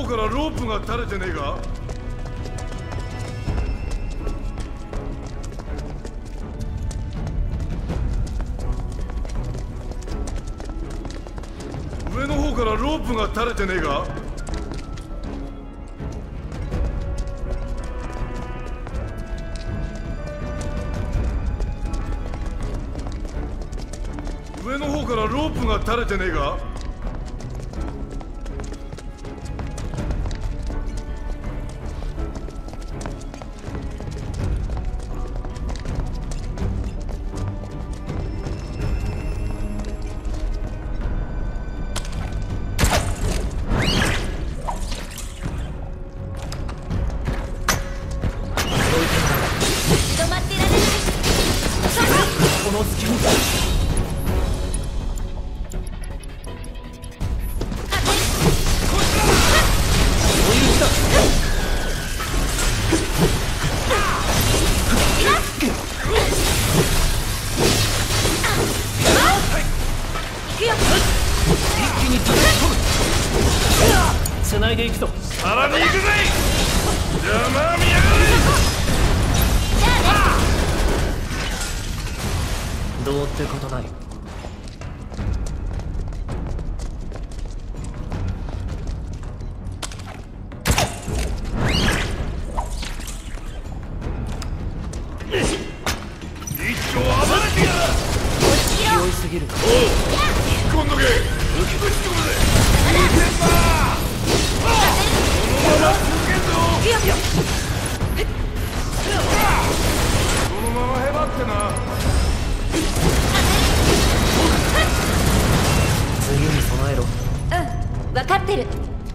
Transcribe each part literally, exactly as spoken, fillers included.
方からロープが垂れてねえか？上の方からロープが垂れてねえか？上の方からロープが垂れてねえか？ 繋いでいくぞ。 さらに行くぜ。邪魔見やがれ。 どうってことない。 一丁暴れてやら。 勢いすぎる。 おう、引っ込んどけ。浮きぶち込むぜ。いい天馬。このまま続けんぞ。このままへばってな。 次に備えろ。 うん、分かってる。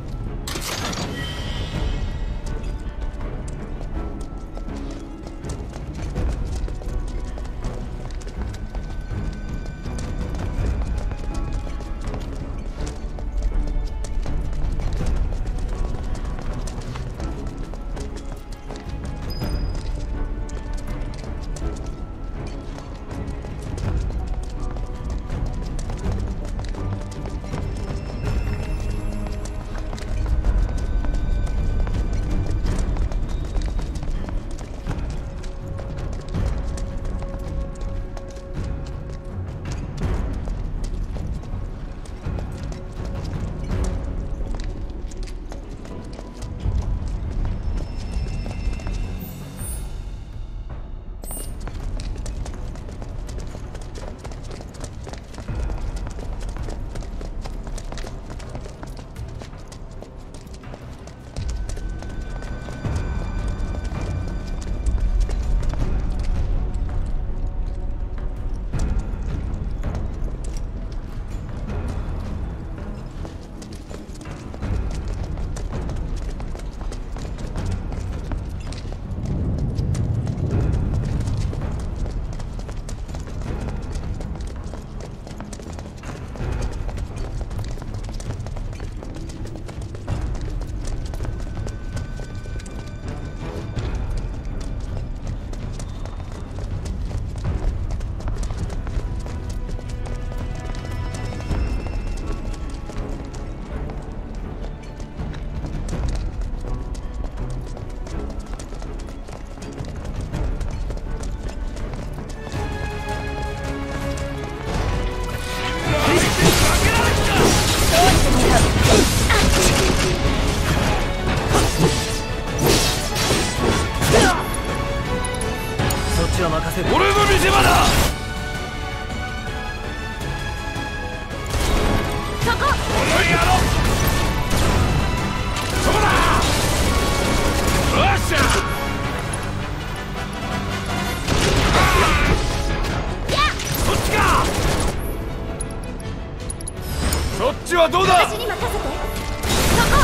俺の見せ場だ。 そこ。 この野郎。そこだ。よっしゃ。そっちか。そっちはどうだ。 私に任せて。そこ。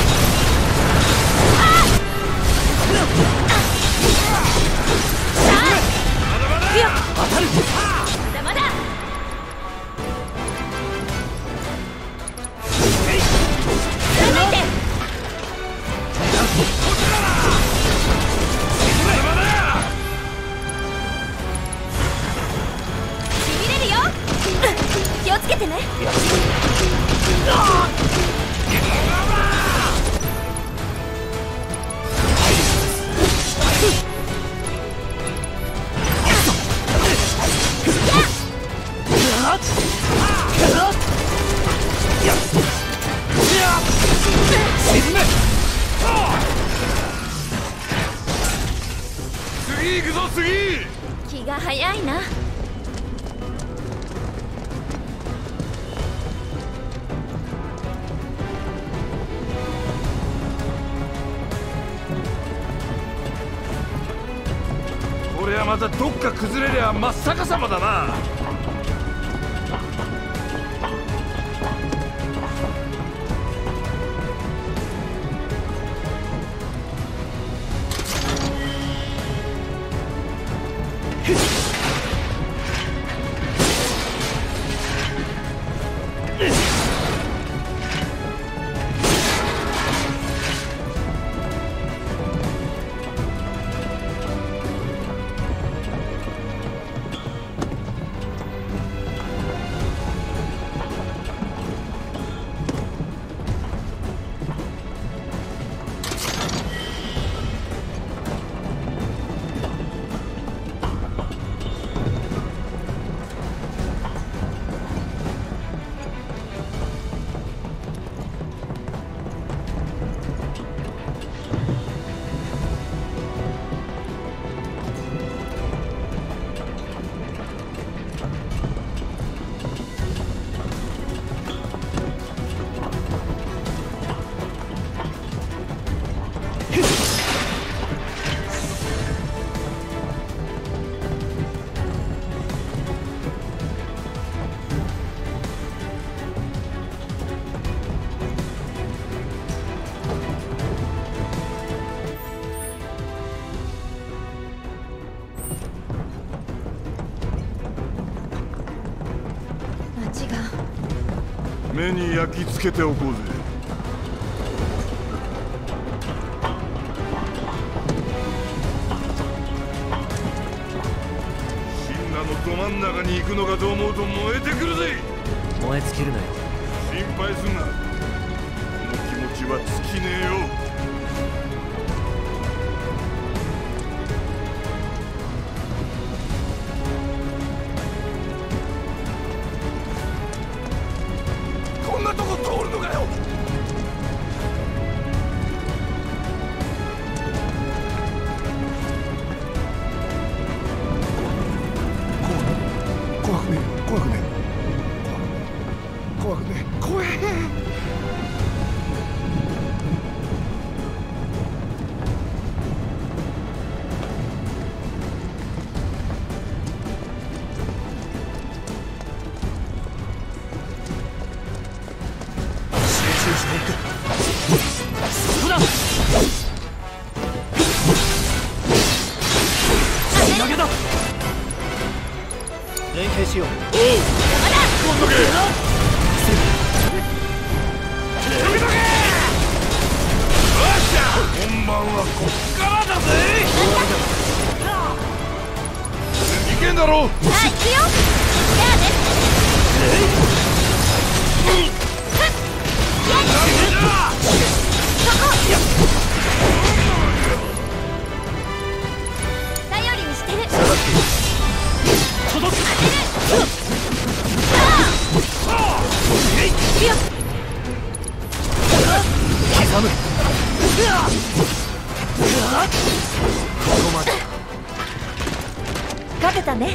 当たる。 まだまだ。貫いて。しびれるよ。気をつけてね。 早いな。 これはまたどっか崩れりゃ真っ逆さまだな。目に焼き付けておこうぜ。シンナのど真ん中に行くのかと思うと燃えてくるぜ。 燃え尽きるなよ。 心配すんな。この気持ちは尽きねえよ。こんなとこ通るのかよ。怖くねえ怖くねえ怖くねえ怖え。 そこだ。投げだ。連携しよう。 おう、今度け。本番はこっからだぜ。いけんだろう。 はい、行くよ。じゃあね。頼りにしてる。 届く。刻む。ここまで。 勝てたね。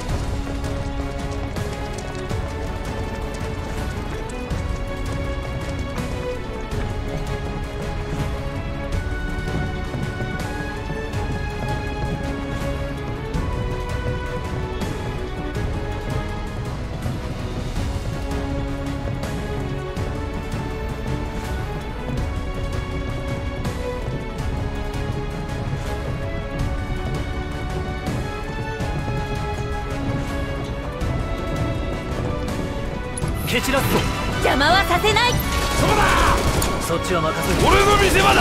蹴散らすぞ。 邪魔はさせない。 そこだ。 そっちは任せる。 俺の見せ場だ。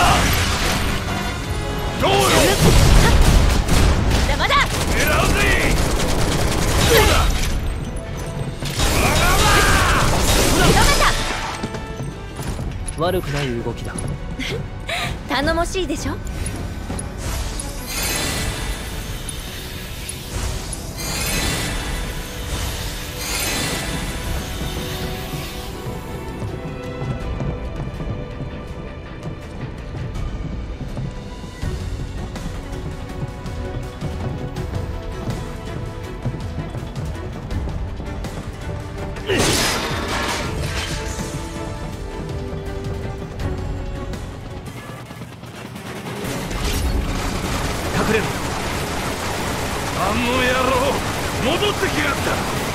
どうよ。 邪魔だ。 狙うぜ。どうだ。 悪くない動きだ。 頼もしいでしょ。 戻ってきやがった。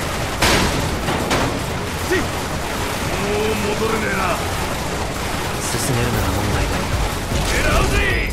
せい、もう戻れねえな。 進めるなら問題ない。 狙うぜ。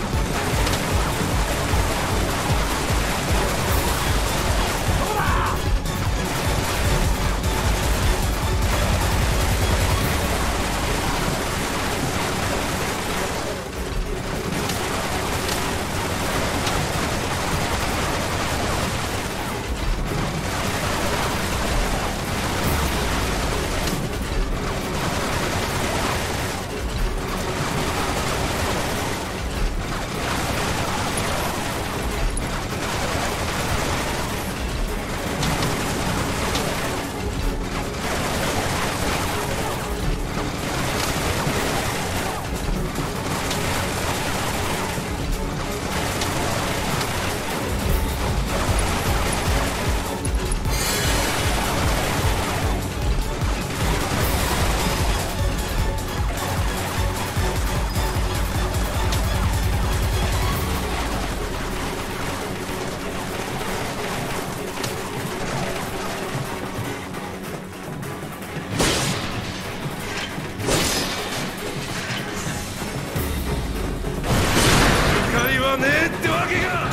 ねえってわけか。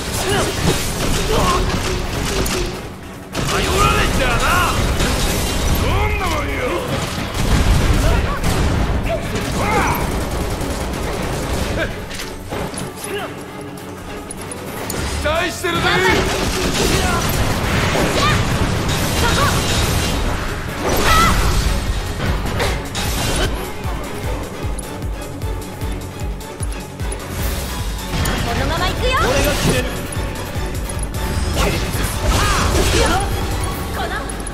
頼られちゃな。どんなもんよ。ほら期待してるぜ。 このまま行くよ。 俺が決める。 この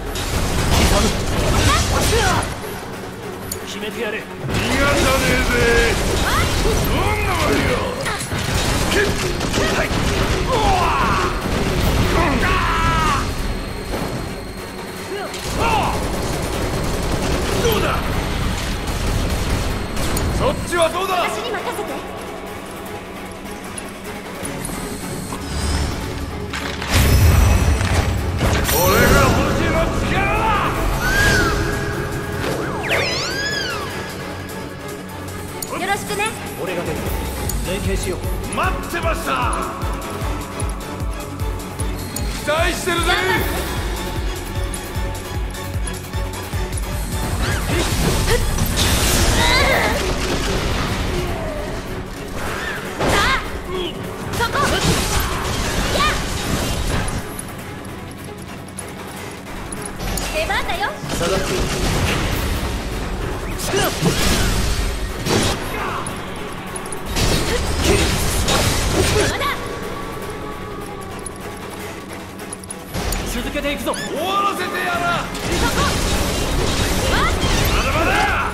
決めてやれ。 逃がさねえぜ。どんなもんよ。けっはい。おわうんかどうだ。そっちはどうだ。 私に任せて。 俺が星の力だ。 よろしくね。 俺が出る。連携しよう。 待ってました。期待してるぜ。 さあそこや出番だよ。 下がっていい。 まだ続けていくぞ。 終わらせてやら。 そこわまだまだ。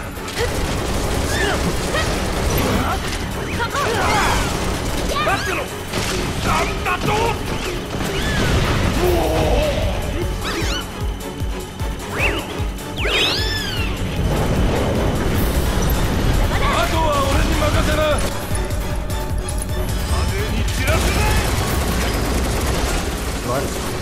そこ待ってろ。なんだと。 まだあとは俺に任せな。派手に散らせない。 悪い。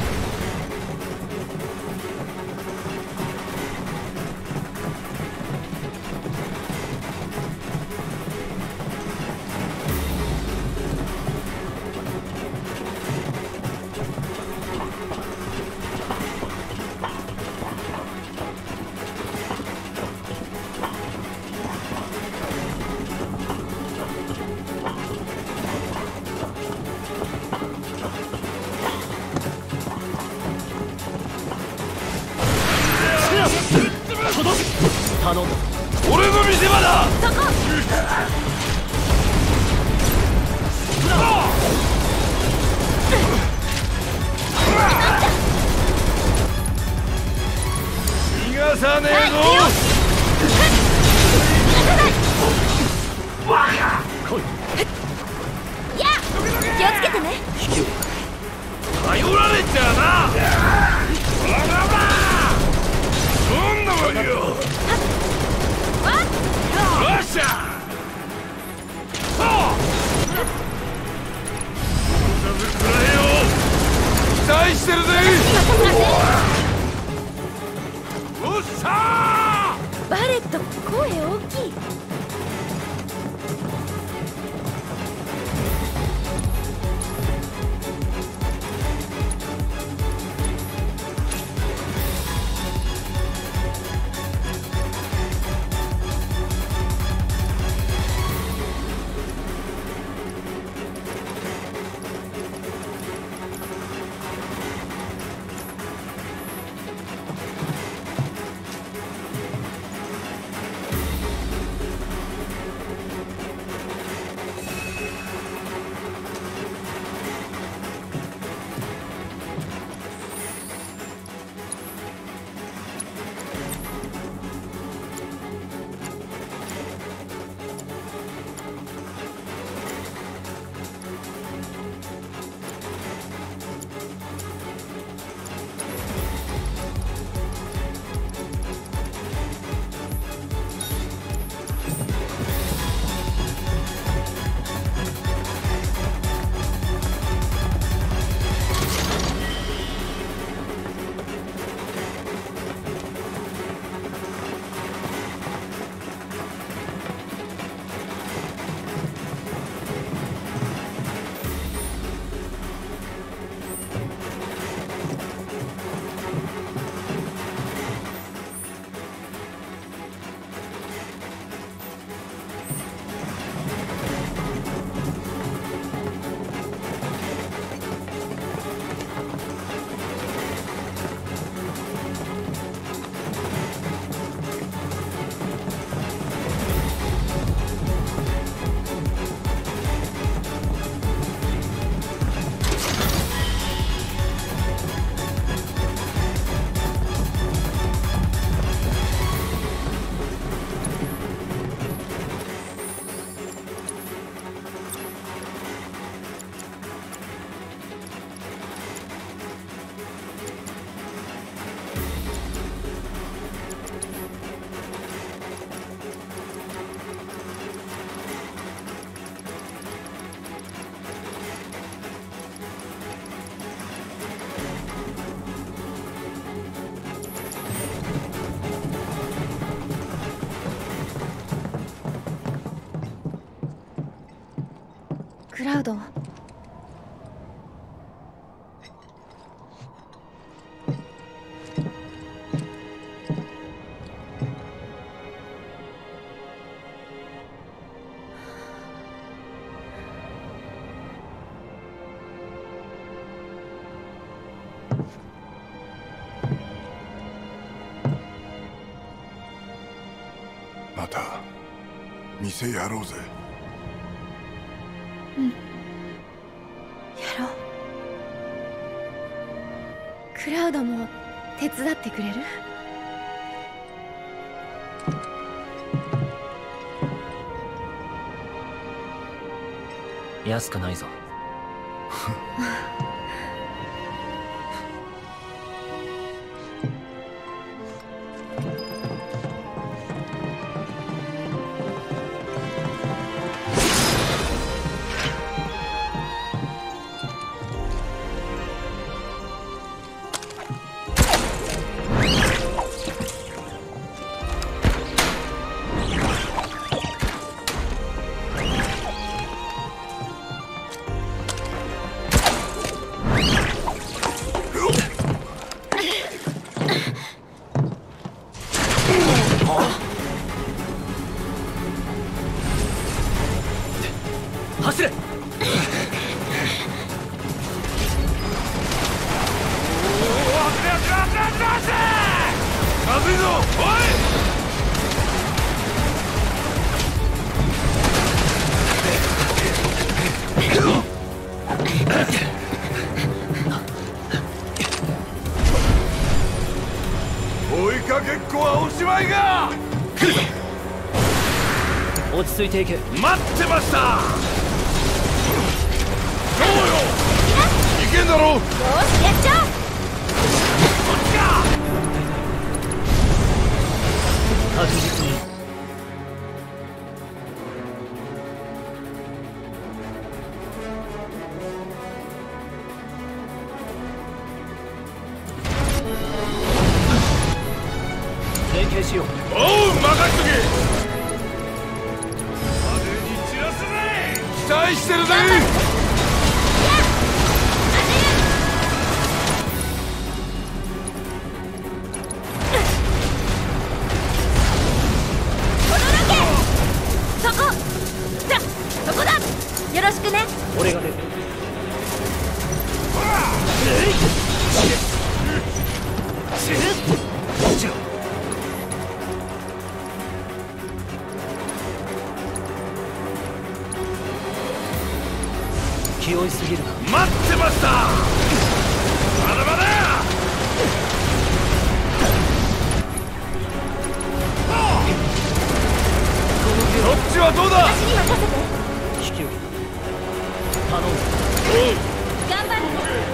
頼んだ。 俺の見せ場だ。 そこ逃がさねえぞ。バカ。 来い。 や気をつけてね。 引き受けた。 頼られちゃな。バカだ。どんなもんよ。よっしゃ。さずくらえよ。期待してるぜ。 おっしゃバレット声大きい。クラウド。 また店やろうぜ。 うん、やろう。クラウドも手伝ってくれる？ 安くないぞ。走れ。 まずいぞ、おい。追いかけっこはおしまいが。 来るぞ。落ち着いていけ。 待ってました。どうよ。いけんだろう。よし、やっちゃう。 こっちか。 確実に。 携しよう。 おう任しとけ。派手に散らすぜ。期待してるぜ。 そこだ、そこだ。よろしくね。 俺が出る。気負いすぎるな。 待ってました。まだまだ。そっちはどうだ。 私に任せて。 引き受け頼む。 頑張るね。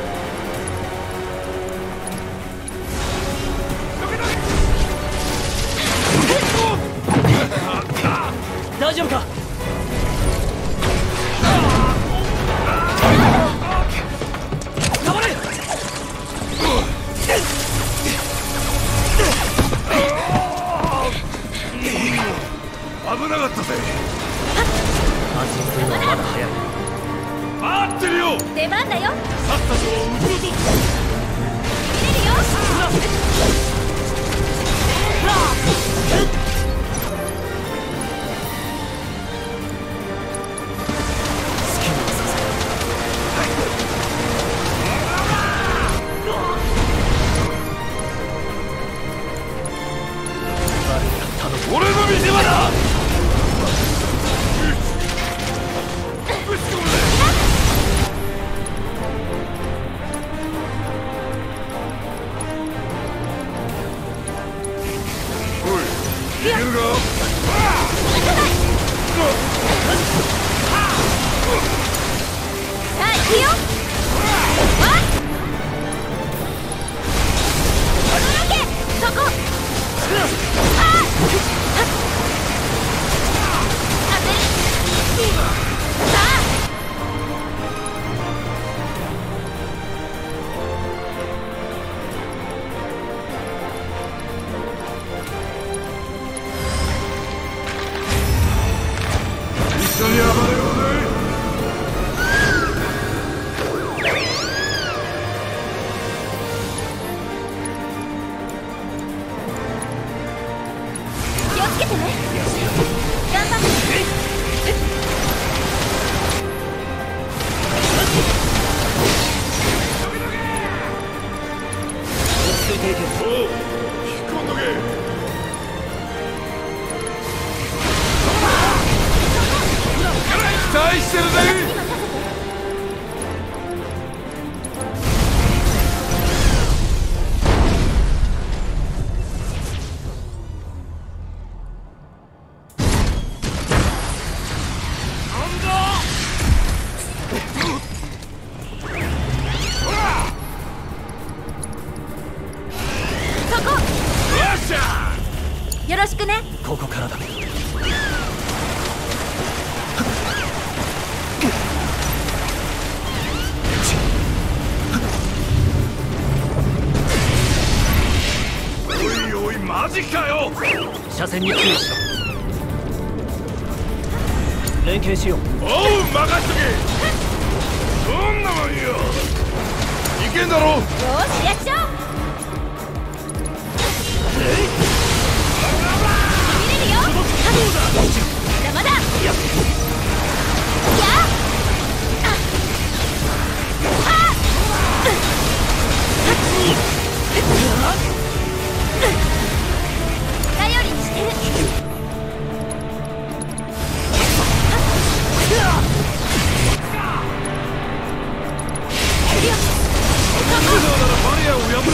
大丈夫か。頑張れ。 危なかったぜ。 安心するのはまだ早い。 待ってるよ。 出番だよ。 さっさと動くぞ。 切れるよ。 俺の見せ場だ。おい、いけるか。 さあ行くよ。わっ、驚け。そこ。あっ、当て。さあ。 一緒に暴れようぜ。 気をつけてね。頑張って。 落ち着いていけ。 おう、引っ込んどけ。期待してるぜ。 そこ。 よっしゃ。 よろしくね。 ここからだ。 おいおい、マジかよ。 車線に注意しろ。連携しよう。 おう、任しとけ。どんなもんよ。いけんだろ。 よーし、やっちゃおう。見れるよ。邪魔だ。やっ。頼りにしてる。 そうならバリアを破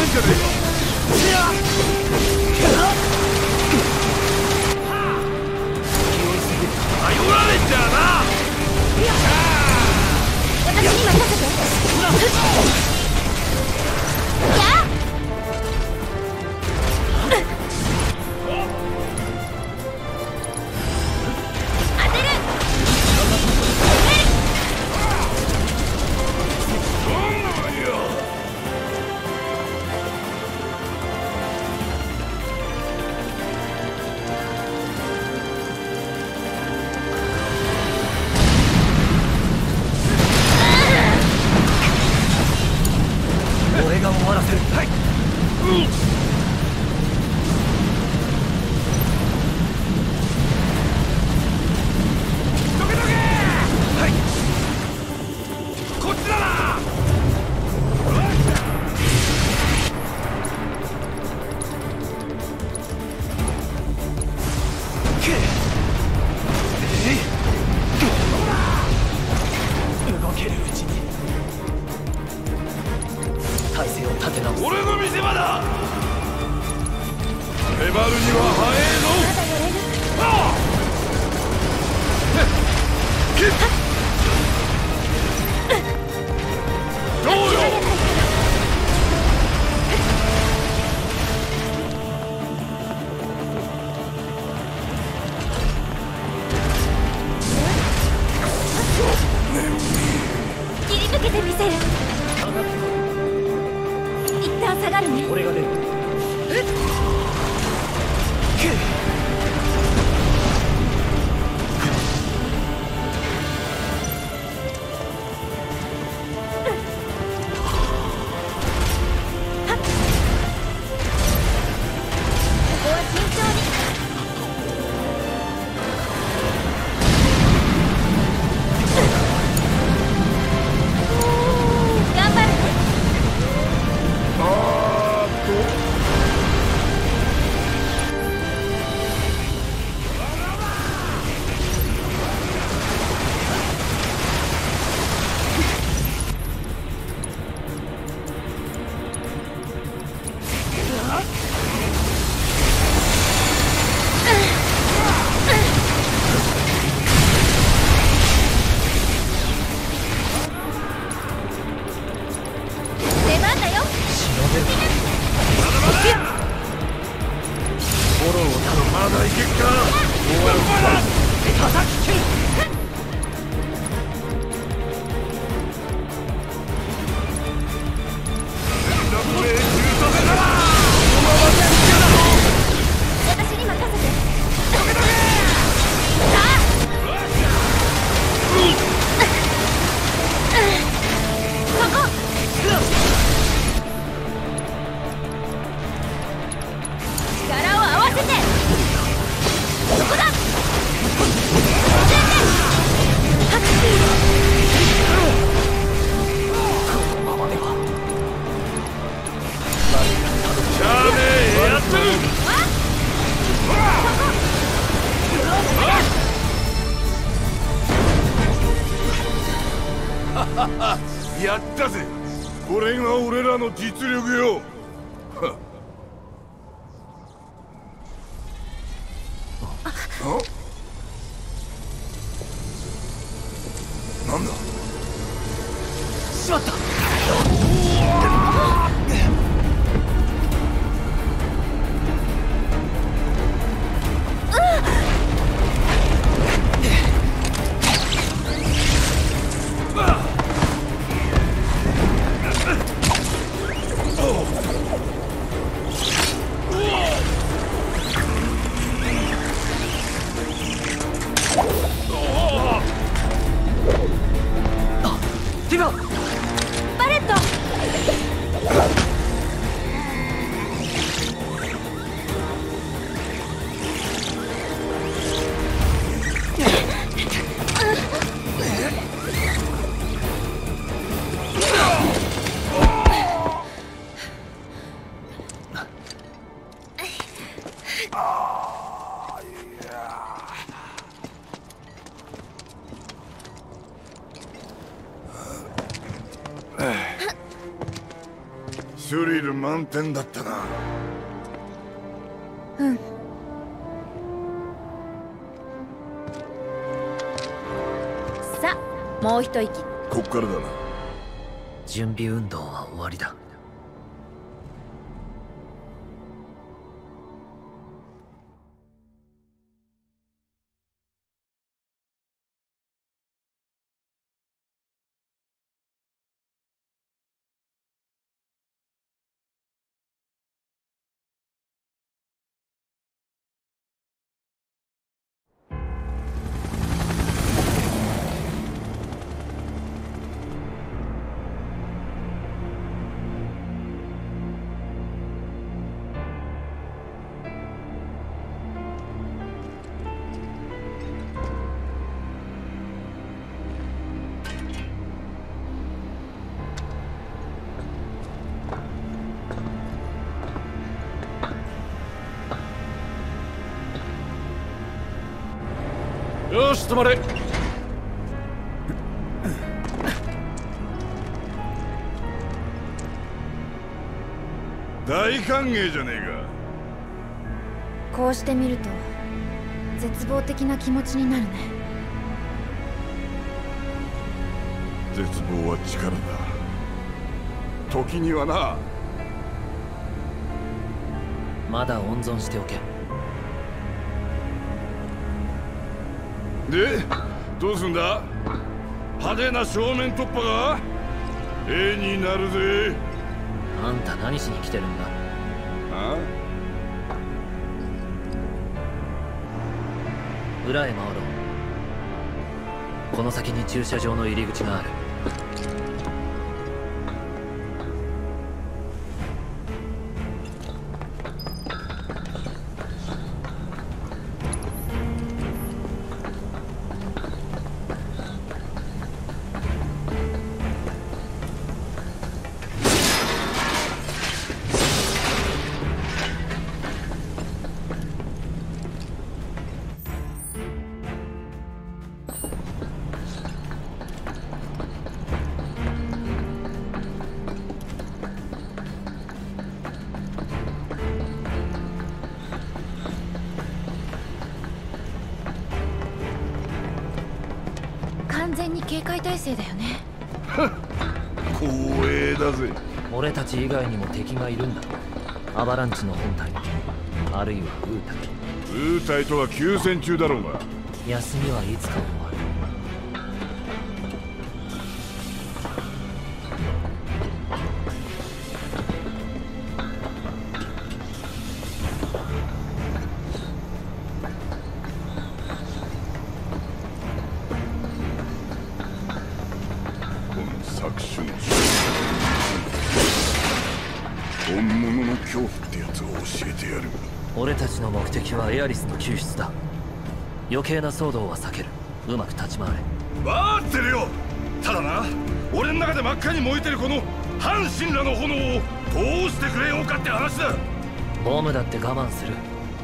終わらせる。はい。うん。 どけどけ。はい。こっちだな。 動けるうちに体勢を立て直す。 俺の見せ場だ。粘るには早えぞ。 まだやれる。 ああ。キッ。どうよ。 切り抜けてみせる。一旦下がるね。 俺が出る。えっ。 ここは慎重に。頑張るね。 あーっと。 出番だよ。 フォローを頼む。 まだいけっか。まだ。 叩き切る。 私に任せて。さあ。そこ。力を合わせて。そこだ。 このままではしゃあねえやってる。やったぜ。これが俺らの実力よ。あ？なんだ？ しまった。ティガ。 バレット。 スリル満点だったな。 うん。さあ、もう一息。 こっからだな。 準備運動は終わりだ。 よし止まれ。大歓迎じゃねえか。こうして見ると絶望的な気持ちになるね。 絶望は力だ。時にはな。 まだ温存しておけ。 でどうすんだ。派手な正面突破が絵になるぜ。 あんた何しに来てるんだ。 あ裏へ回ろう。この先に駐車場の入り口がある。 完全に警戒態勢だよね。 光栄だぜ。 俺たち以外にも敵がいるんだ。アバランチの本体、あるいはウータイ。 ウータイとは休戦中だろうが。 休みはいつか終わる。 本物の恐怖ってやつを教えてやる。 俺たちの目的はエアリスの救出だ。余計な騒動は避ける。うまく立ち回れ。 待ってるよ。ただな、俺の中で真っ赤に燃えてるこの反神羅の炎を通してくれようかって話だ。 ボムだって我慢する。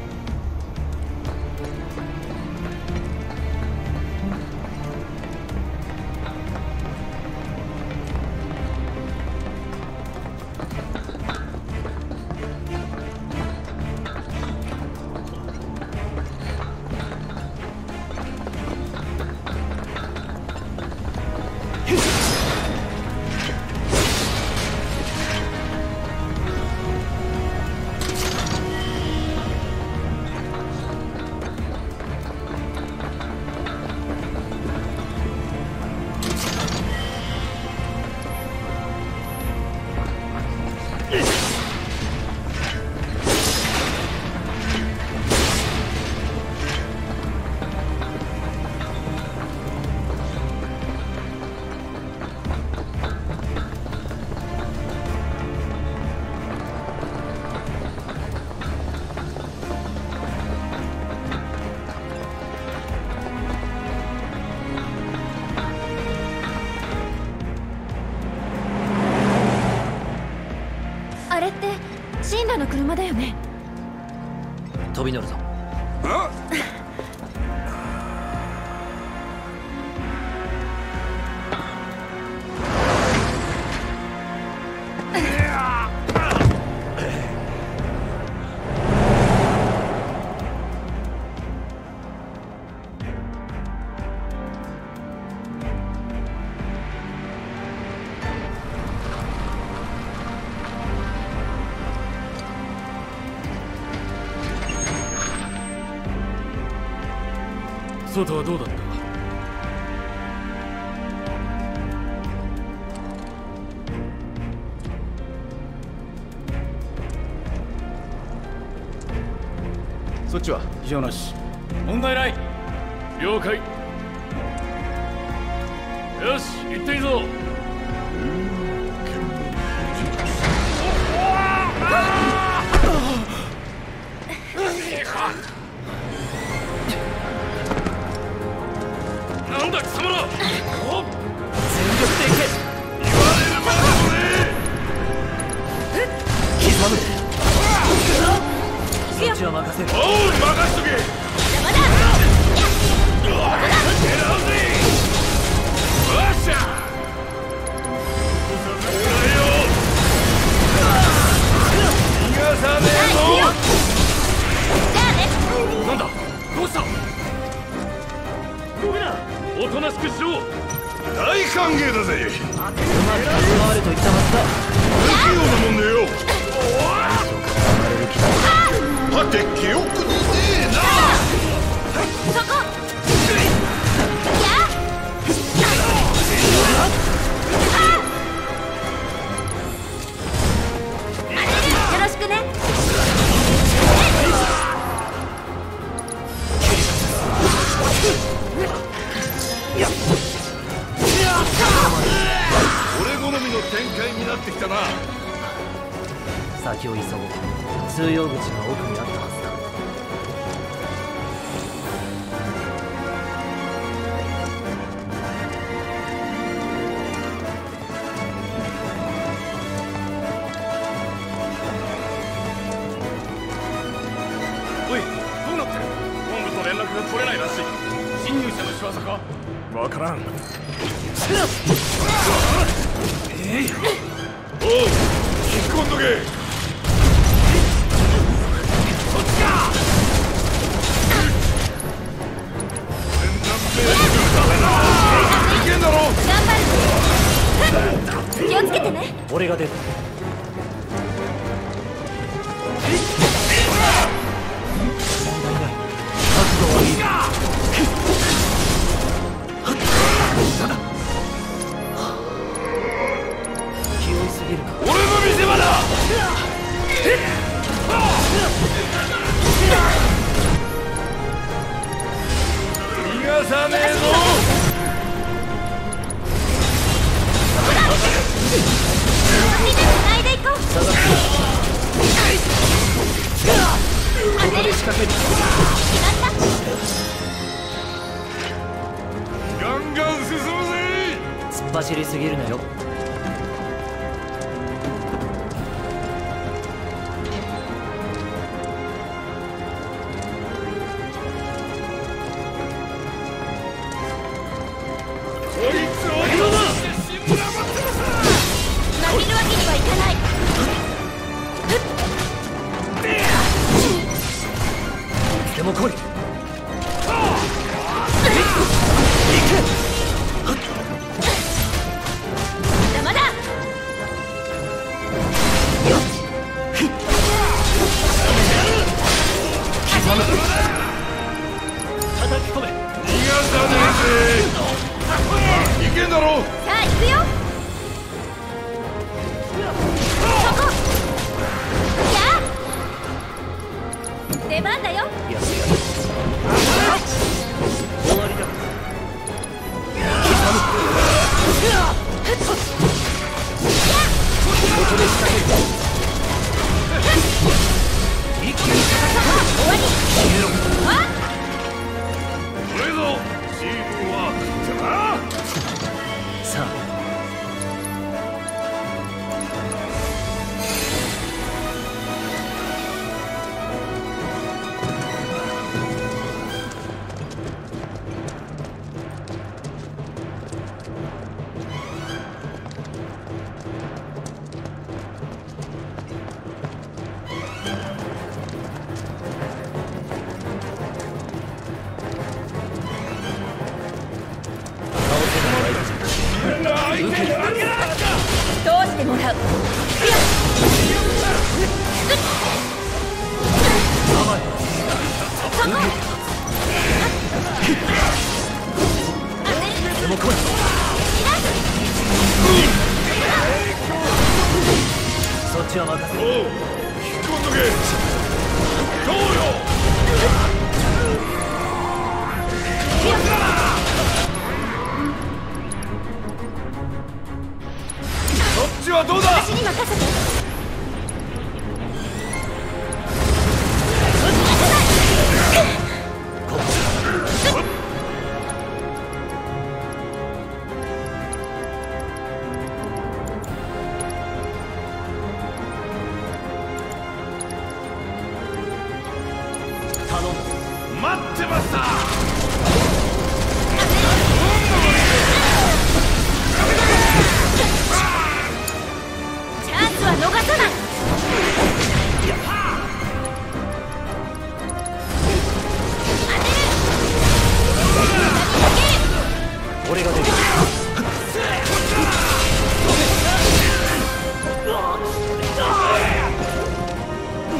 あれってシンラの車だよね。 飛び乗るぞ。 あ外はどうだった？ そっちは異常なし。問題ない。了解。よし、行っていいぞ。なんだ貴様ら。おっ、 全力でいけ。 言われるまでもね刻む。そっちは任せる。 え。おう、任しとけ。 邪魔だ。 なんだ、どうした。動くな、おとなしくしろ。 大歓迎だぜ。 うまく立ち回れと言ったはずだ。 不器用なもんねよ。 生まれる気だ。 はて記憶のねえな。 そこよろしくね。 俺好みの展開になってきたな。 先を急ごう。通用口が奥にあったはずだ。 おい、どうなってる。本部と連絡が取れないらしい。侵入者の仕業か。わからん。 おう、引っ込んどけ。そっちか。いけんだろ。 頑張る。気をつけてね。 俺が出る。 俺の見せ場だ。逃がさねえぞ。 みんな繋いでいこう。 ここで仕掛ける。 ガンガン進むぜ。 突っ走りすぎるなよ。でも来い。 邪魔だ。 叩き込め。 逃がさねえぜ。いけんだろ。 さあ行くよ。そこ。やあ。出番だよ。 やってやる。終わりだ。ここで仕掛ける。一気に終わり。あこれぞチームワークってな。 さあ。 通してもらう。 でも来い。そっちは任せる。 おう、引っ込んどけ。どうよ。そっちはどうだ。 私に任せて。 待ってました。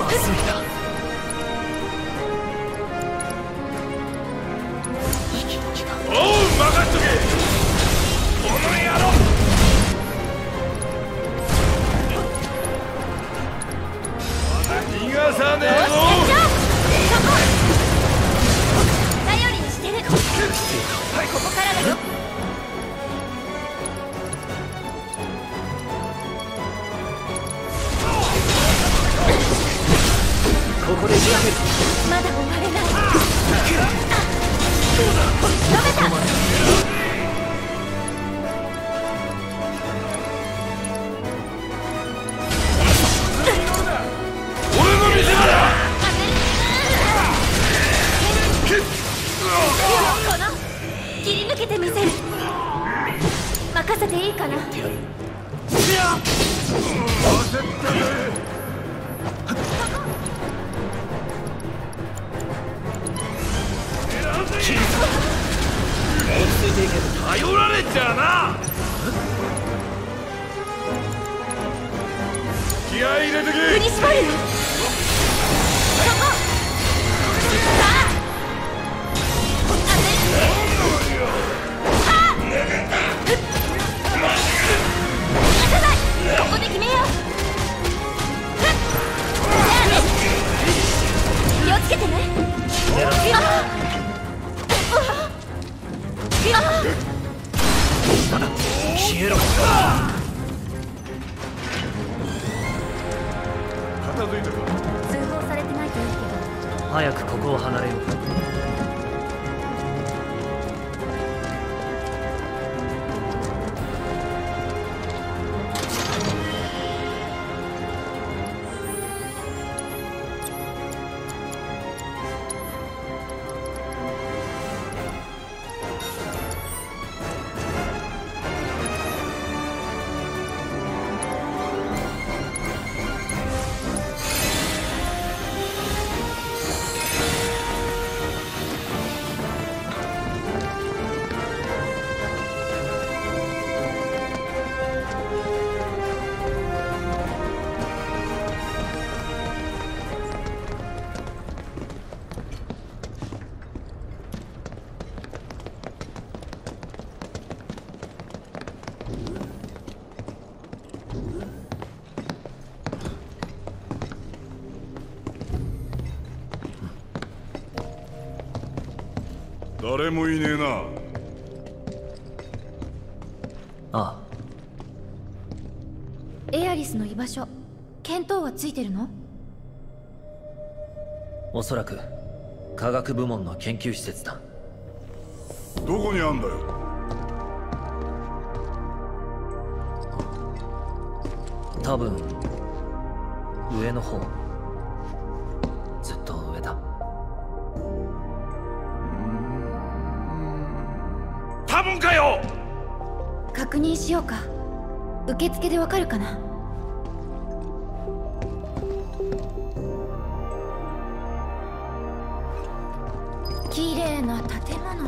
ずいな。 おう、任しとけ。この野郎。逃がさねえぞ。 頼りにしてる。ここからだよ。 ここで仕掛ける。 まだ終われない。止めた。 俺の見せ場だ。 この切り抜けてみせる。任せていいかな。 頼られちゃな。気合い入れてけ。 振り絞るよ。そこ。さあ。当てる。あっ。逃がさない。ここで決めよう。気をつけてね。あっ。 消えろ。 片付いたか。 通報されてないといいけど。 早くここを離れよう。 誰もいねえな。 ああ。 エアリスの居場所、見当はついてるの？ おそらく科学部門の研究施設だ。 どこにあんだよ。 多分上の方。ずっと上だ。 多分かよ。 確認しようか。受付でわかるかな。綺麗な建物。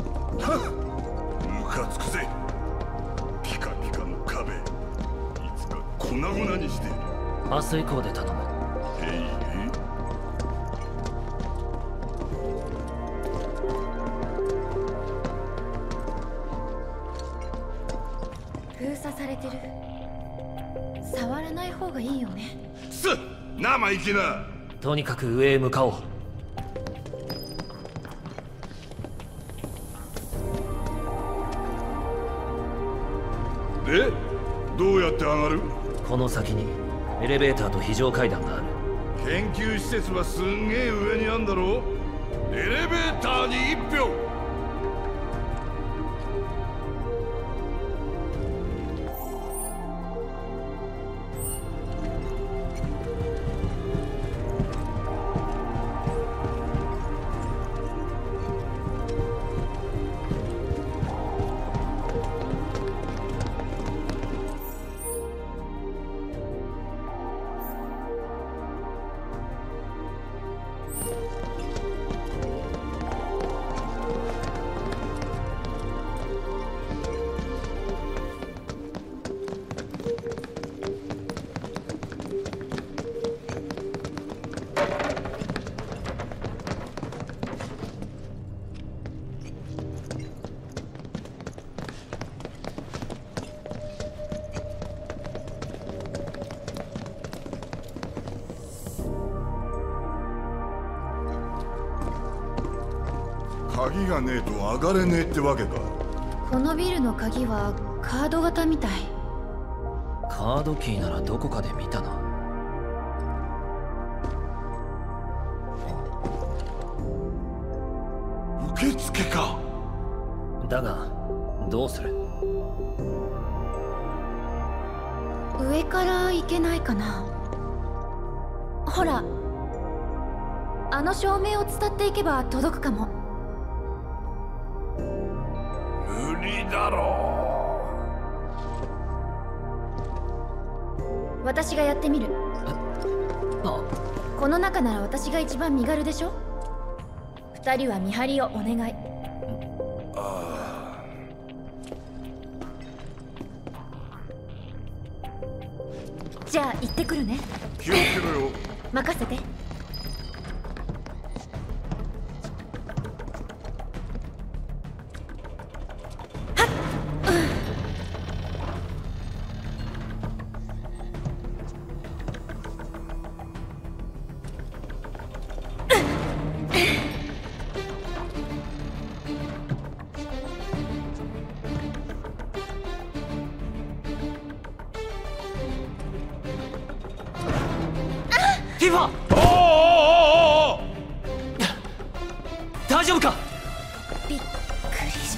ムカつくぜ。ピカピカの壁、いつか粉々にして明日以降で頼む。 へいへい。 封鎖されてる。触らない方がいいよね。 すっ、生意気な。 とにかく上へ向かおう。 で、どうやって上がる？ この先にエレベーターと非常階段がある。 研究施設はすんげえ上にあんだろ。エレベーターに一票。 鍵がねえと上がれねえってわけか。 このビルの鍵はカード型みたい。 カードキーならどこかで見たな。 受付か。 だがどうする？ 上から行けないかな。ほら、あの照明を伝っていけば届くかも。 無理だろう。私がやってみる。 あ、 この中なら私が一番身軽でしょ。二人は見張りをお願い。じゃあ行ってくるね。 気をつけろよ。 任せて。 ティファ！ おーおーおーおー大丈夫か？ びっくりした。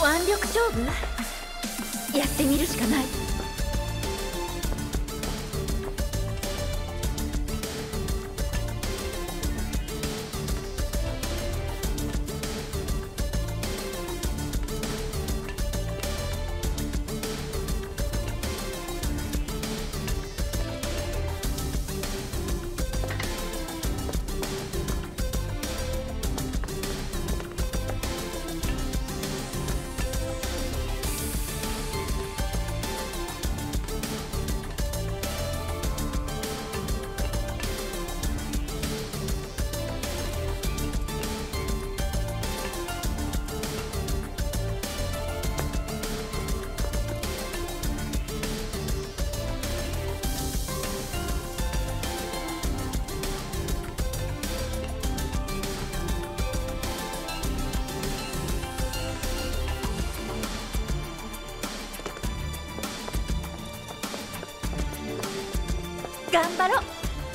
腕力勝負やってみるしかない。頑張ろ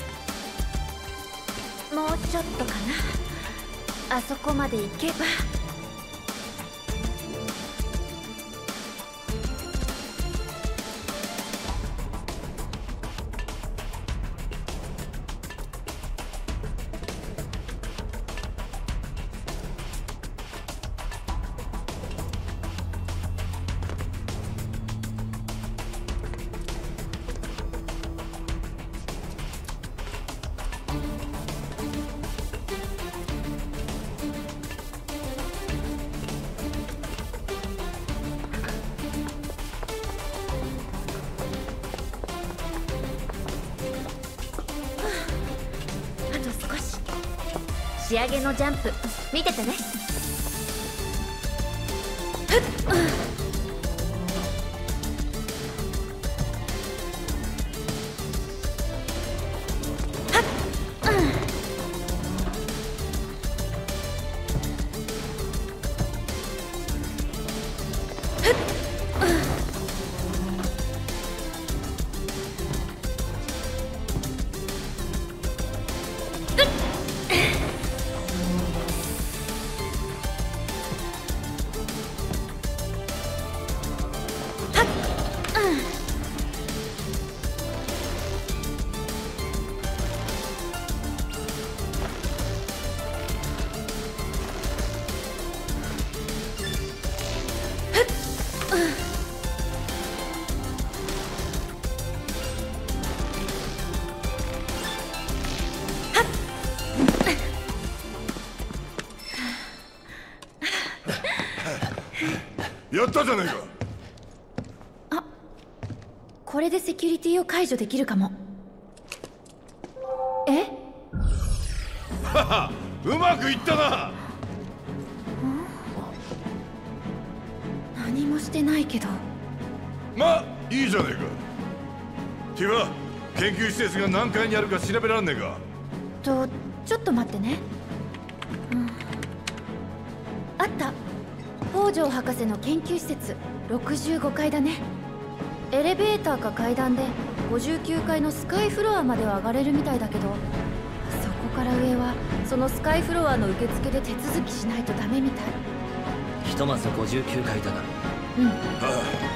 う。もうちょっとかな。あそこまで行けば。仕上げのジャンプ見ててね。 やったじゃないか。 あ、これでセキュリティを解除できるかも。え？ はは、うまくいったな。 何もしてないけど。 まあいいじゃねえか。ティバ、研究施設が何階にあるか調べらんねえか。 と、ちょっと待ってね。うん、あった。北条博士の研究施設ろくじゅうごかいだね。エレベーターか階段でごじゅうきゅうかいのスカイフロアまでは上がれるみたいだけど、そこから上はそのスカイフロアの受付で手続きしないとダメみたい。 ひとまずごじゅうきゅうかいだな。 うん。 はあ、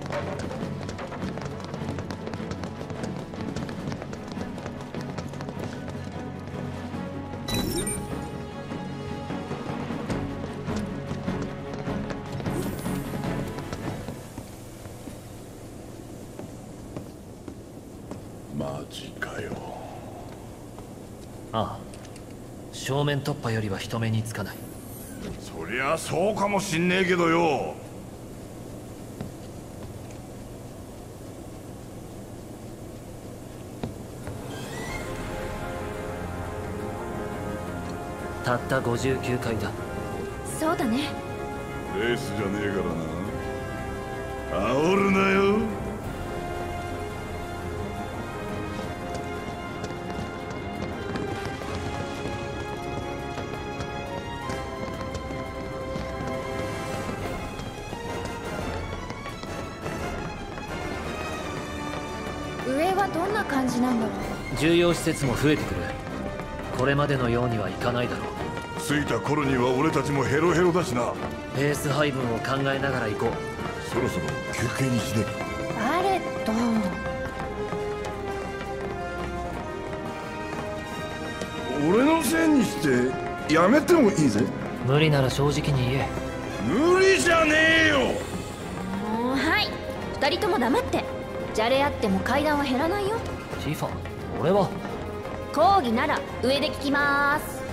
マジかよ。 ああ、正面突破よりは人目につかない。 そりゃそうかもしんねえけどよ。 たったごじゅうきゅうかいだ。 そうだね。 レースじゃねえからな。煽るなよ。 上はどんな感じなんだろう。 重要施設も増えてくる。これまでのようにはいかないだろう。 着いた頃には俺たちもヘロヘロだしな。 ペース配分を考えながら行こう。 そろそろ休憩にしねえか。 バレット。 俺のせいにしてやめてもいいぜ。 無理なら正直に言え。 無理じゃねえよ。 もうはい、二人とも黙って。じゃれ合っても階段は減らないよ。 ティファ、俺は講義なら上で聞きまーす。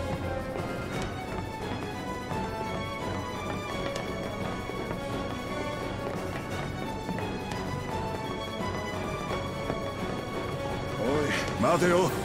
おい待てよ。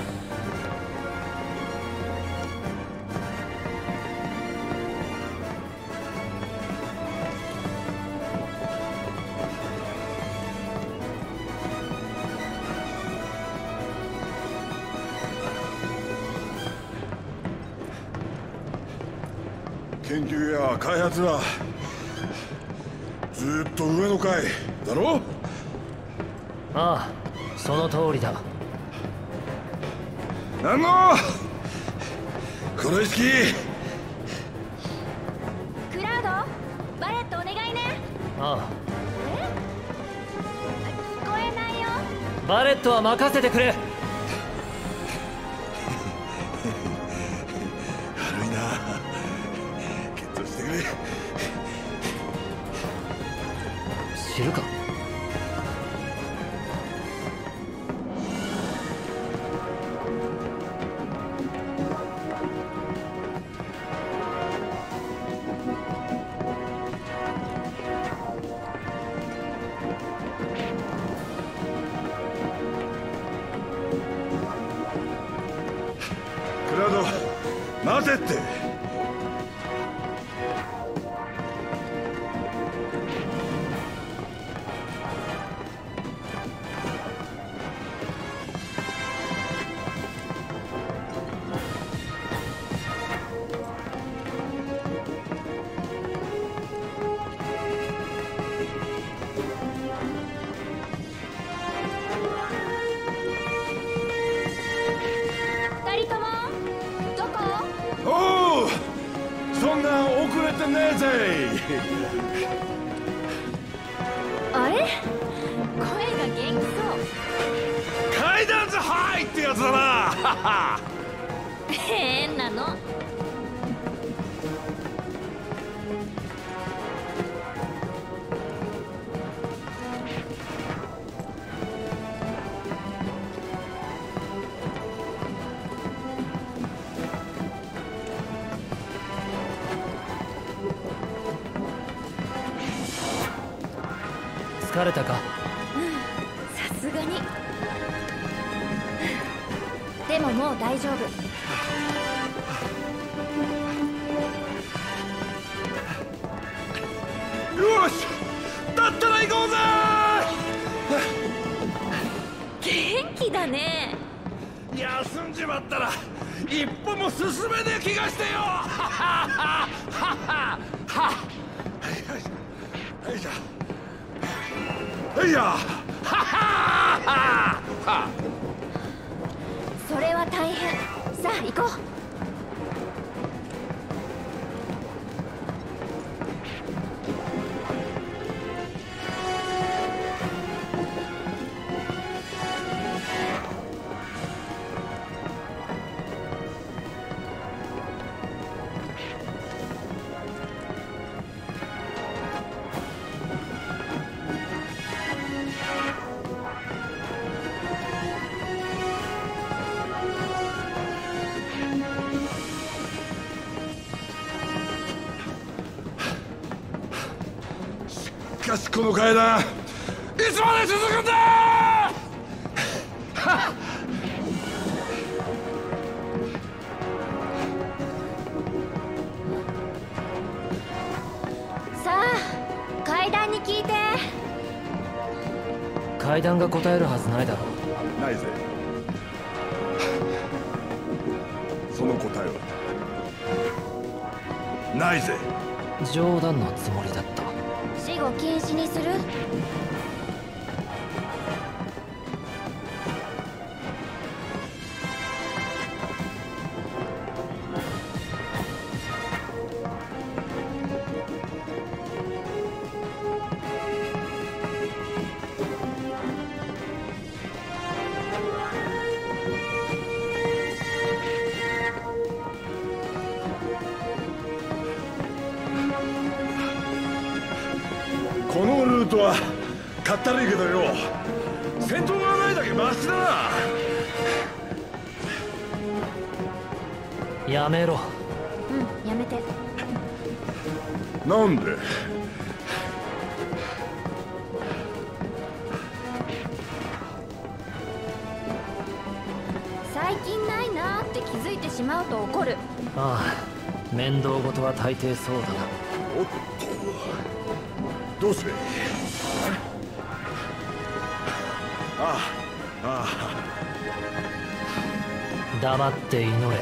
研究や開発はずっと上の階だろ。 ああ、その通りだ。 なんの黒石クラウド、バレットお願いね。 あえ？聞こえないよ。 あ、バレットは任せてくれ。 悪いな。決闘してくれ。 知るか。 クラウド待てって。 二人ともどこ？ おう、そんな遅れてねえぜ。 あれ？声が元気そう。 階段図はいってやつだな。 変なの。 疲れたか。 さすがに。でももう大丈夫。 よし、だったら行こうぜ。 元気だね。 休んじまったら一歩も進めねえ気がしてよ。ははははは。はいじゃはいやはははは。 それは大変。さあ行こう。 この階段いつまで続くんだ。 さあ階段に聞いて。 階段が答えるはずないだろう。 ないぜ。その答えはないぜ。 冗談のつもりだった。 死後禁止にする？ このルートはかったるいけどよ、先頭がないだけマシだな。 やめろ。 うんやめて。 なんで？ 最近ないなーって気づいてしまうと怒る。 ああ、面倒事は大抵そうだな。 おっと、どうすれ？ああ、ああ。 黙って祈れ。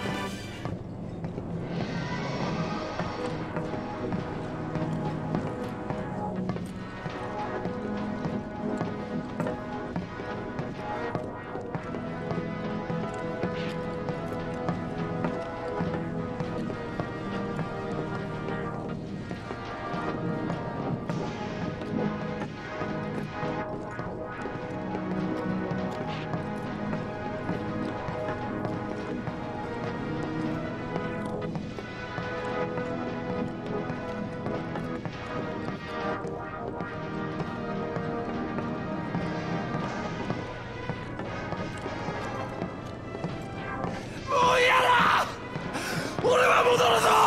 俺は戻るぞ。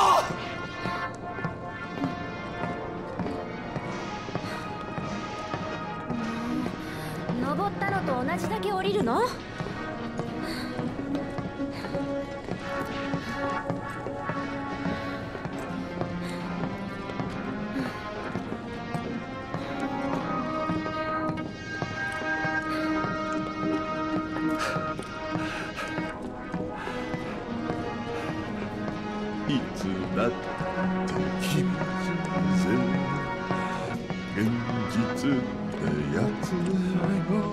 登ったのと同じだけ降りるの？ いつだって君ぜ現実ってやつよ。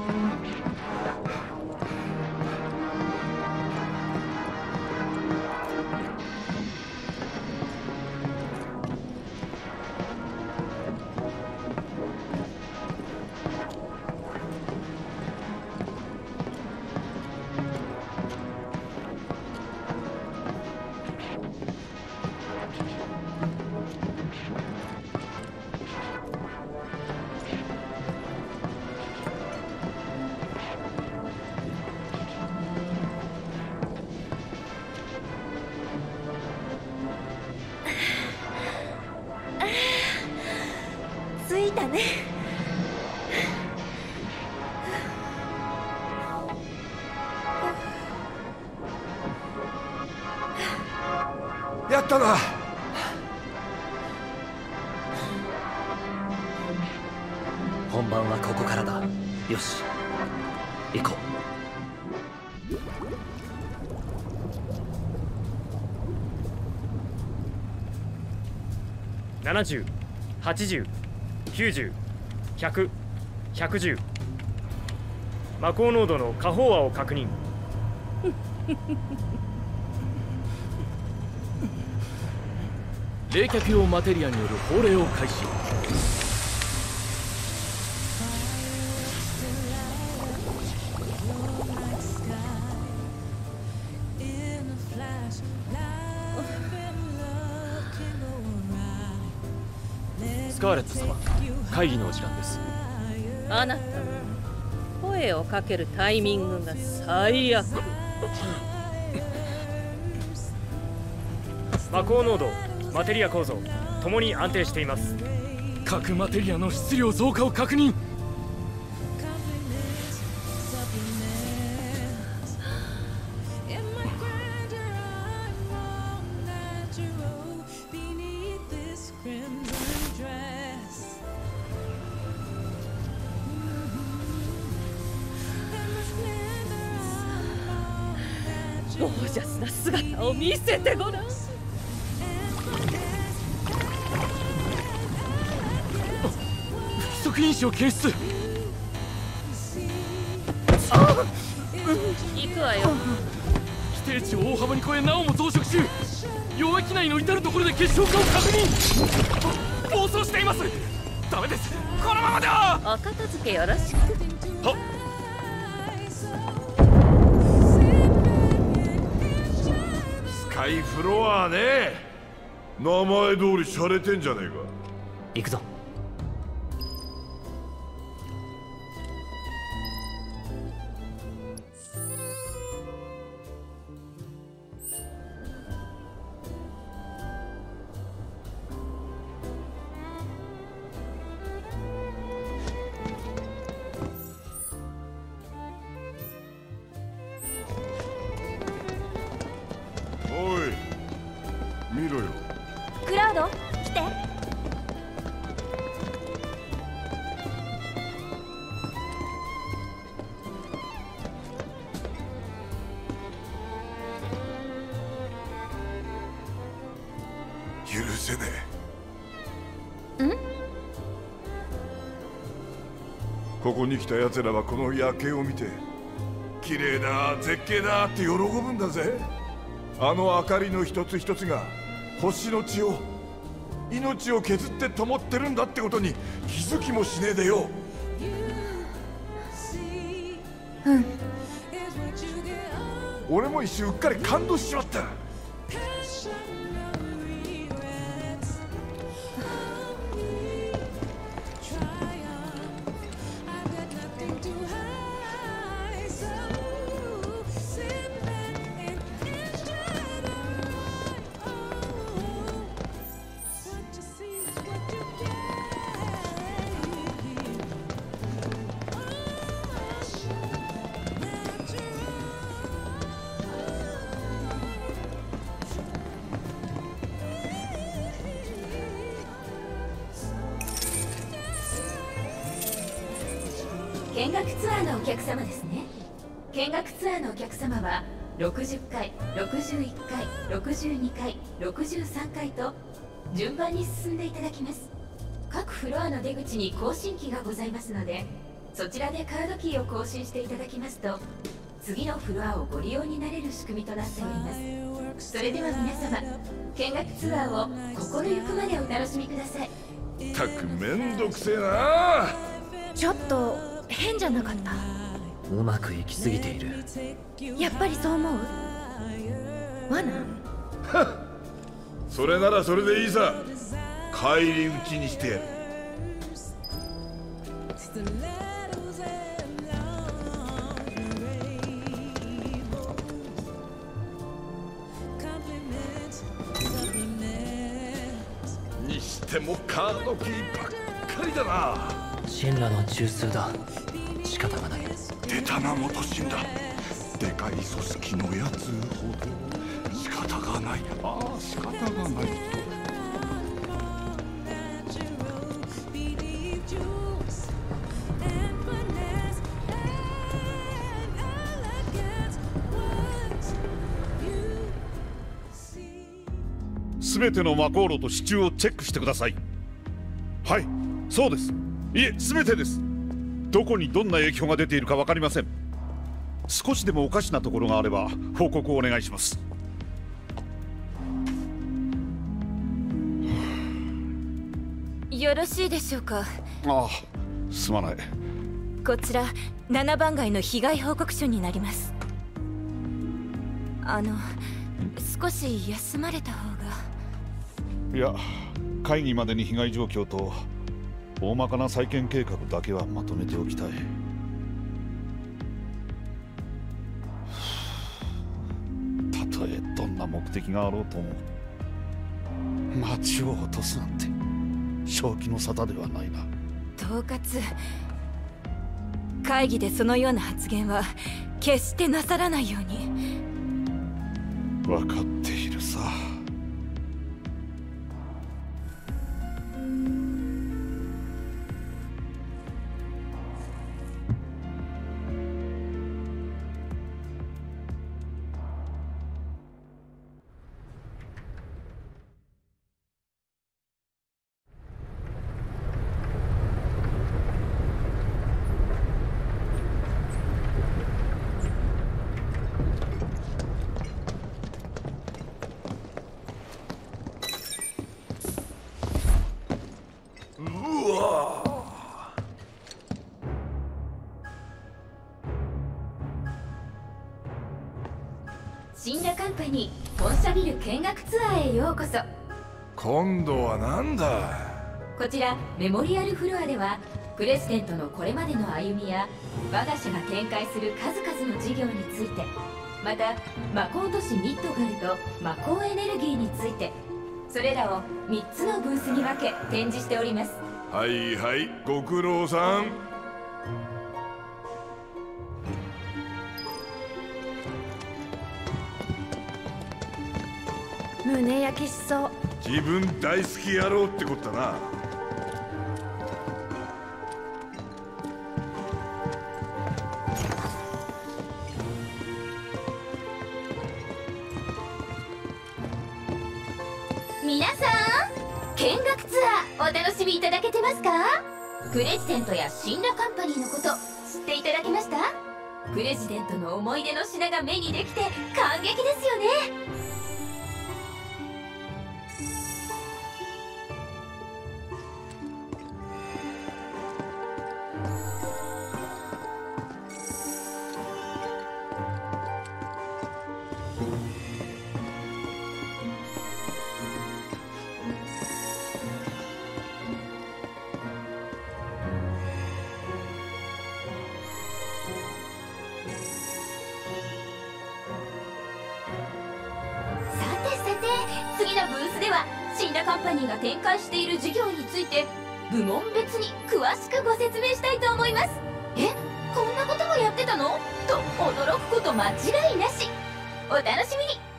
着いたね。 やったな。 本番はここからだ。よし、行こう。ななじゅう、はちじゅう、きゅうじゅう、ひゃく、ひゃくじゅう。魔鋼濃度の下方和を確認。 冷却用マテリアによる放冷を開始。スカーレット様、会議のお時間です。 あなた、声をかけるタイミングが最悪。 魔鋼濃度、マテリア構造ともに安定しています。 核マテリアの質量増加を確認。 ゴージャスな姿を見せてごらん。 不規則因子を検出。 行くわよ。 規定値を大幅に超え、なおも増殖中。溶液内の至るところで結晶化を確認。暴走しています。ダメです、このままでは。 お片付けよろしく。 はっ。 スカイフロアね。名前通り洒落てんじゃねえか。 行くぞ。 おい、見ろよ。 クラウド来て。 許せねえ。 ん？ ここに来た奴らはこの夜景を見て綺麗だ絶景だって喜ぶんだぜ。あの明かりの一つ一つが星の血を命を削って灯ってるんだってことに気づきもしねえでよ。 うん。 俺も一瞬うっかり感動しちまった。 見学ツアーのお客様ですね。見学ツアーのお客様はろくじゅっかい、ろくじゅういっかい、ろくじゅうにかい、ろくじゅうさんかいと順番に進んでいただきます。各フロアの出口に更新機がございますので、そちらでカードキーを更新していただきますと次のフロアをご利用になれる仕組みとなっております。それでは皆様、見学ツアーを心ゆくまでお楽しみください。 たくめんどくせえな。 ちょっと変じゃなかった？ うまくいきすぎている。 やっぱりそう思う？罠？ それならそれでいいさ。返り討ちにしてやる。にしてもカードキーばっかりだな。 神羅の中枢だ。仕方がない。 出たな元神だ。でかい組織のやつほど仕方がない。ああ仕方がないと。 すべての魔航路と支柱をチェックしてください。はい、そうです。いえ、すべてです。どこにどんな影響が出ているか分かりません。少しでもおかしなところがあれば報告をお願いします。 よろしいでしょうか。 ああ、すまない。 こちらななばん街の被害報告書になります。あの少し休まれた方が。 いや、会議までに被害状況と大まかな再建計画だけはまとめておきたい。たとえどんな目的があろうとも町を落とすなんて正気の沙汰ではないな。 統括会議でそのような発言は決してなさらないように。 分かっているさ。 シンラカンパニー本社ビル見学ツアーへようこそ。 今度はなんだ。 こちらメモリアルフロアではプレジデントのこれまでの歩みや我が社が展開する数々の事業について、また魔法都市ミッドガルと魔法エネルギーについて、それらをみっつのブースに分け展示しております。 はいはい、ご苦労さん。 胸焼けしそう。 自分大好き野郎ってことだな。 皆さん、見学ツアーお楽しみいただけてますか？プレジデントやシンラカンパニーのこと知っていただけました？プレジデントの思い出の品が目にできて感激ですよね。次のブースではシンラカンパニーが展開している事業について部門別に詳しくご説明したいと思います。え、こんなこともやってたの？と驚くこと間違いなし。お楽し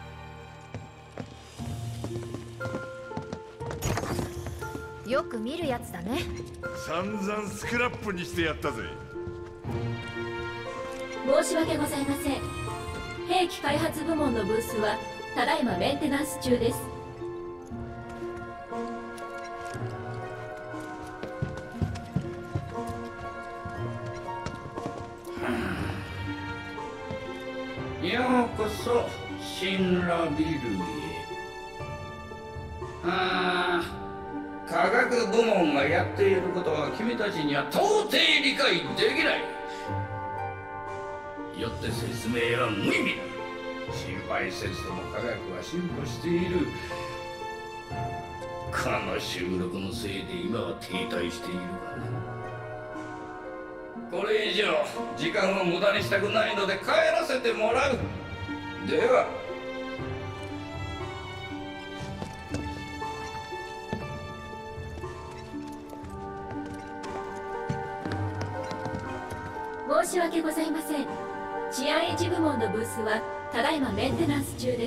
みに。 よく見るやつだね。 散々スクラップにしてやったぜ。 申し訳ございません。兵器開発部門のブースはただいまメンテナンス中です。 ようこそシンラビルへ。ああ、科学部門がやっていることは君たちには到底理解できない。よって説明は無意味だ。心配せずとも科学は進歩している。この収録のせいで今は停滞しているがな。これ以上時間を無駄にしたくないので帰らせてもらう。では。 申し訳ございません。治安維持部門のブースはただいまメンテナンス中です。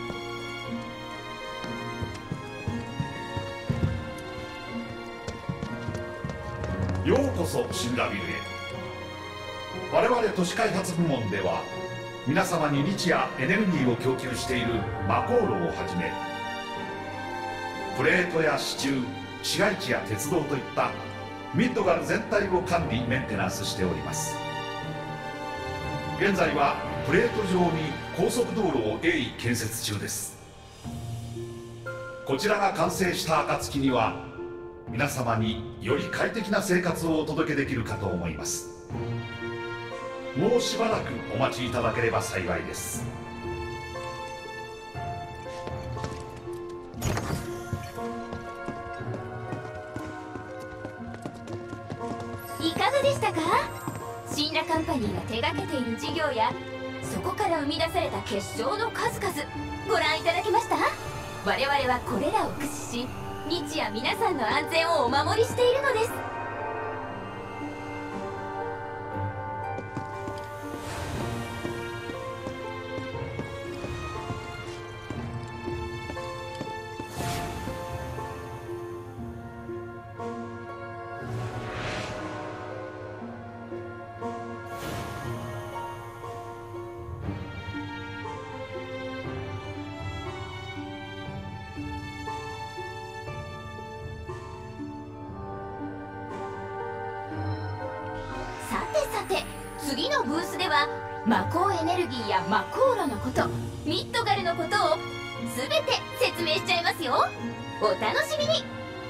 ようこそシンラビルへ。我々都市開発部門では皆様に日夜エネルギーを供給している魔航路をはじめ、プレートや支柱、市街地や鉄道といったミッドガル全体を管理メンテナンスしております。現在はプレート上に高速道路を鋭意建設中です。こちらが完成した暁には皆様により快適な生活をお届けできるかと思います。もうしばらくお待ちいただければ幸いです。 いかがでしたか？シンラカンパニーが手掛けている事業やそこから生み出された結晶の数々ご覧いただけました？我々はこれらを駆使し日夜皆さんの安全をお守りしているのです。次のブースでは魔法エネルギーや魔航路のこと、ミッドガルのことを全て説明しちゃいますよ。お楽しみに。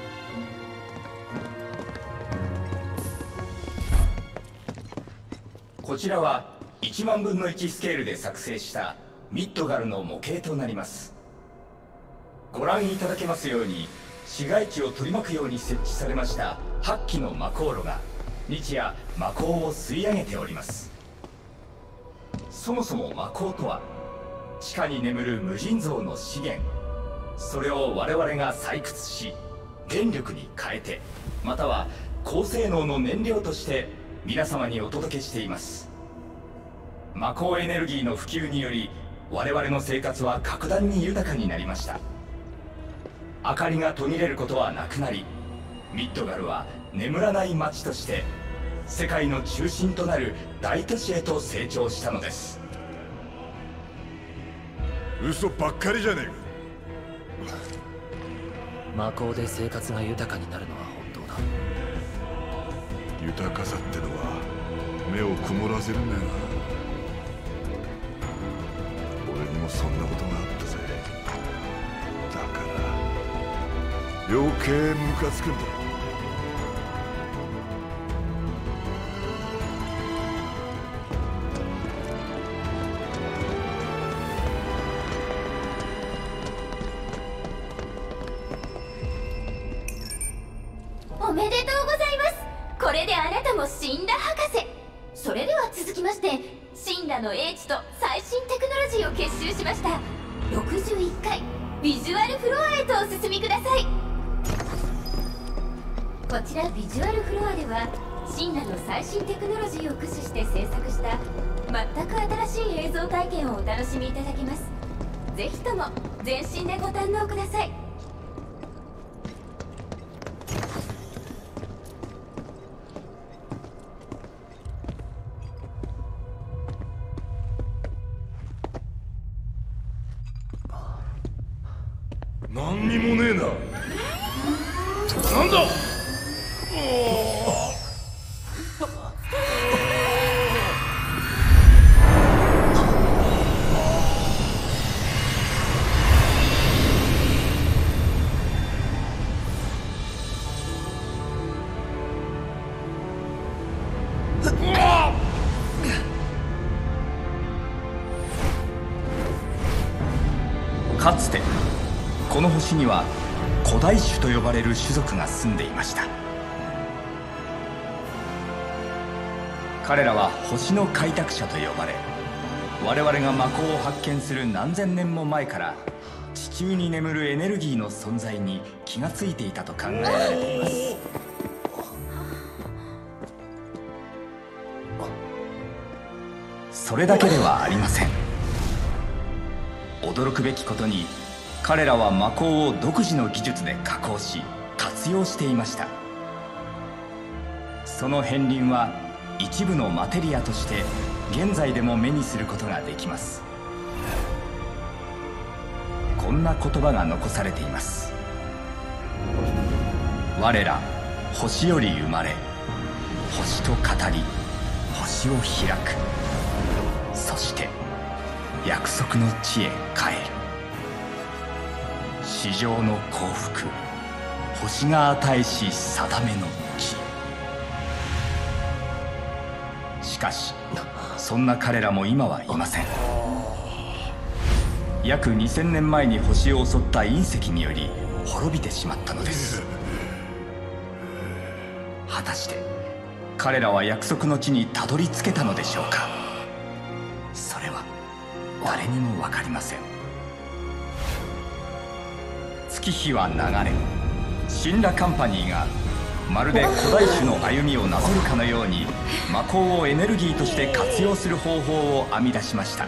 こちらはいちまんぶんのいちスケールで作成したミッドガルの模型となります。ご覧いただけますように市街地を取り巻くように設置されましたはちきの魔航路が日夜魔鋼を吸い上げております。そもそも魔鋼とは地下に眠る無尽蔵の資源、それを我々が採掘し電力に変えて、または高性能の燃料として皆様にお届けしています。魔鋼エネルギーの普及により我々の生活は格段に豊かになりました。明かりが途切れることはなくなり、ミッドガルは眠らない街として世界の中心となる大都市へと成長したのです。 嘘ばっかりじゃねえか。 魔鋼で生活が豊かになるのは本当だ。 豊かさってのは目を曇らせるんだよな。俺にもそんなことがあったぜ。だから余計ムカつくんだ。 おめでとうございます。これであなたもシンラ博士。それでは続きましてシンラの英知と最新テクノロジーを結集しましたろくじゅういっかいビジュアルフロアへとお進みください。こちらビジュアルフロアではシンラの最新テクノロジーを駆使して制作した全く新しい映像体験をお楽しみいただけます。ぜひとも全身でご堪能ください。 何にもねえな。なんだ。 かつてこの星には古代種と呼ばれる種族が住んでいました。彼らは星の開拓者と呼ばれ、我々が魔鋼を発見する何千年も前から地中に眠るエネルギーの存在に気がついていたと考えられています。それだけではありません。驚くべきことに彼らは魔鋼を独自の技術で加工し活用していました。その片鱗は一部のマテリアとして現在でも目にすることができます。こんな言葉が残されています。我ら星より生まれ、星と語り星を開く。そして約束の地へ帰る。至上の幸福、星が与えし定めの地。しかしそんな彼らも今はいません。約にせんねんまえに星を襲った隕石により滅びてしまったのです。果たして彼らは約束の地にたどり着けたのでしょうか。それは誰にも分かりません。月日は流れ、 神羅カンパニーがまるで古代種の歩みをなぞるかのように魔法をエネルギーとして活用する方法を編み出しました。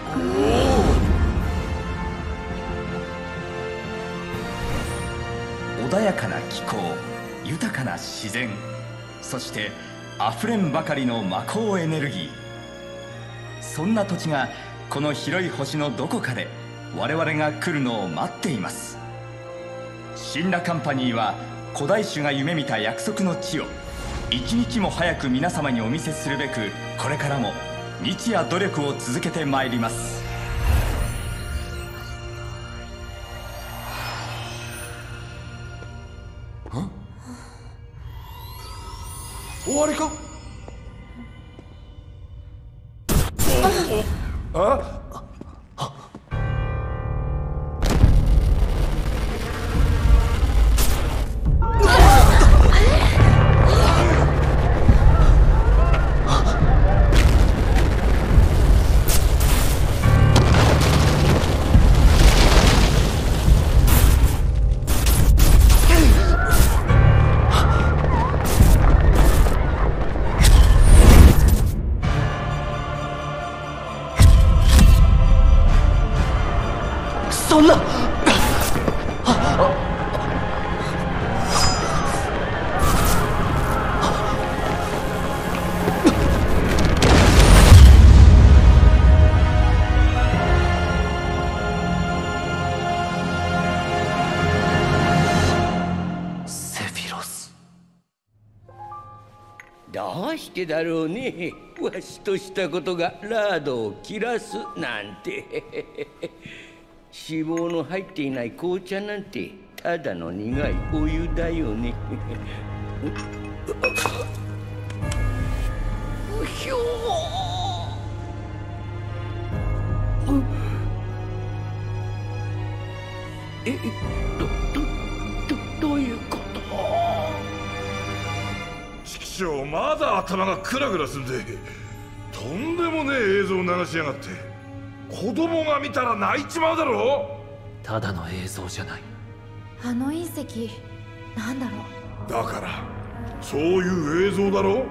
穏やかな気候、豊かな自然、そしてあふれんばかりの魔法エネルギー。そんな土地がこの広い星のどこかで我々が来るのを待っています。神羅カンパニーは古代種が夢見た約束の地を一日も早く皆様にお見せするべく、これからも日夜努力を続けてまいります。 終わりか？あ？ そんな。セフィロス。 どうしてだろうね。わしとしたことがラードを切らすなんて。脂肪の入っていない紅茶なんてただの苦いお湯だよね。うひょー。え、ど、ど、ど、どういうこと？ 畜生、まだ頭がクラクラすんで。とんでもねえ映像を流しやがって。子供が見たら泣いちまうだろ。 ただの映像じゃない。 あの隕石なんだろう。だからそういう映像だろ。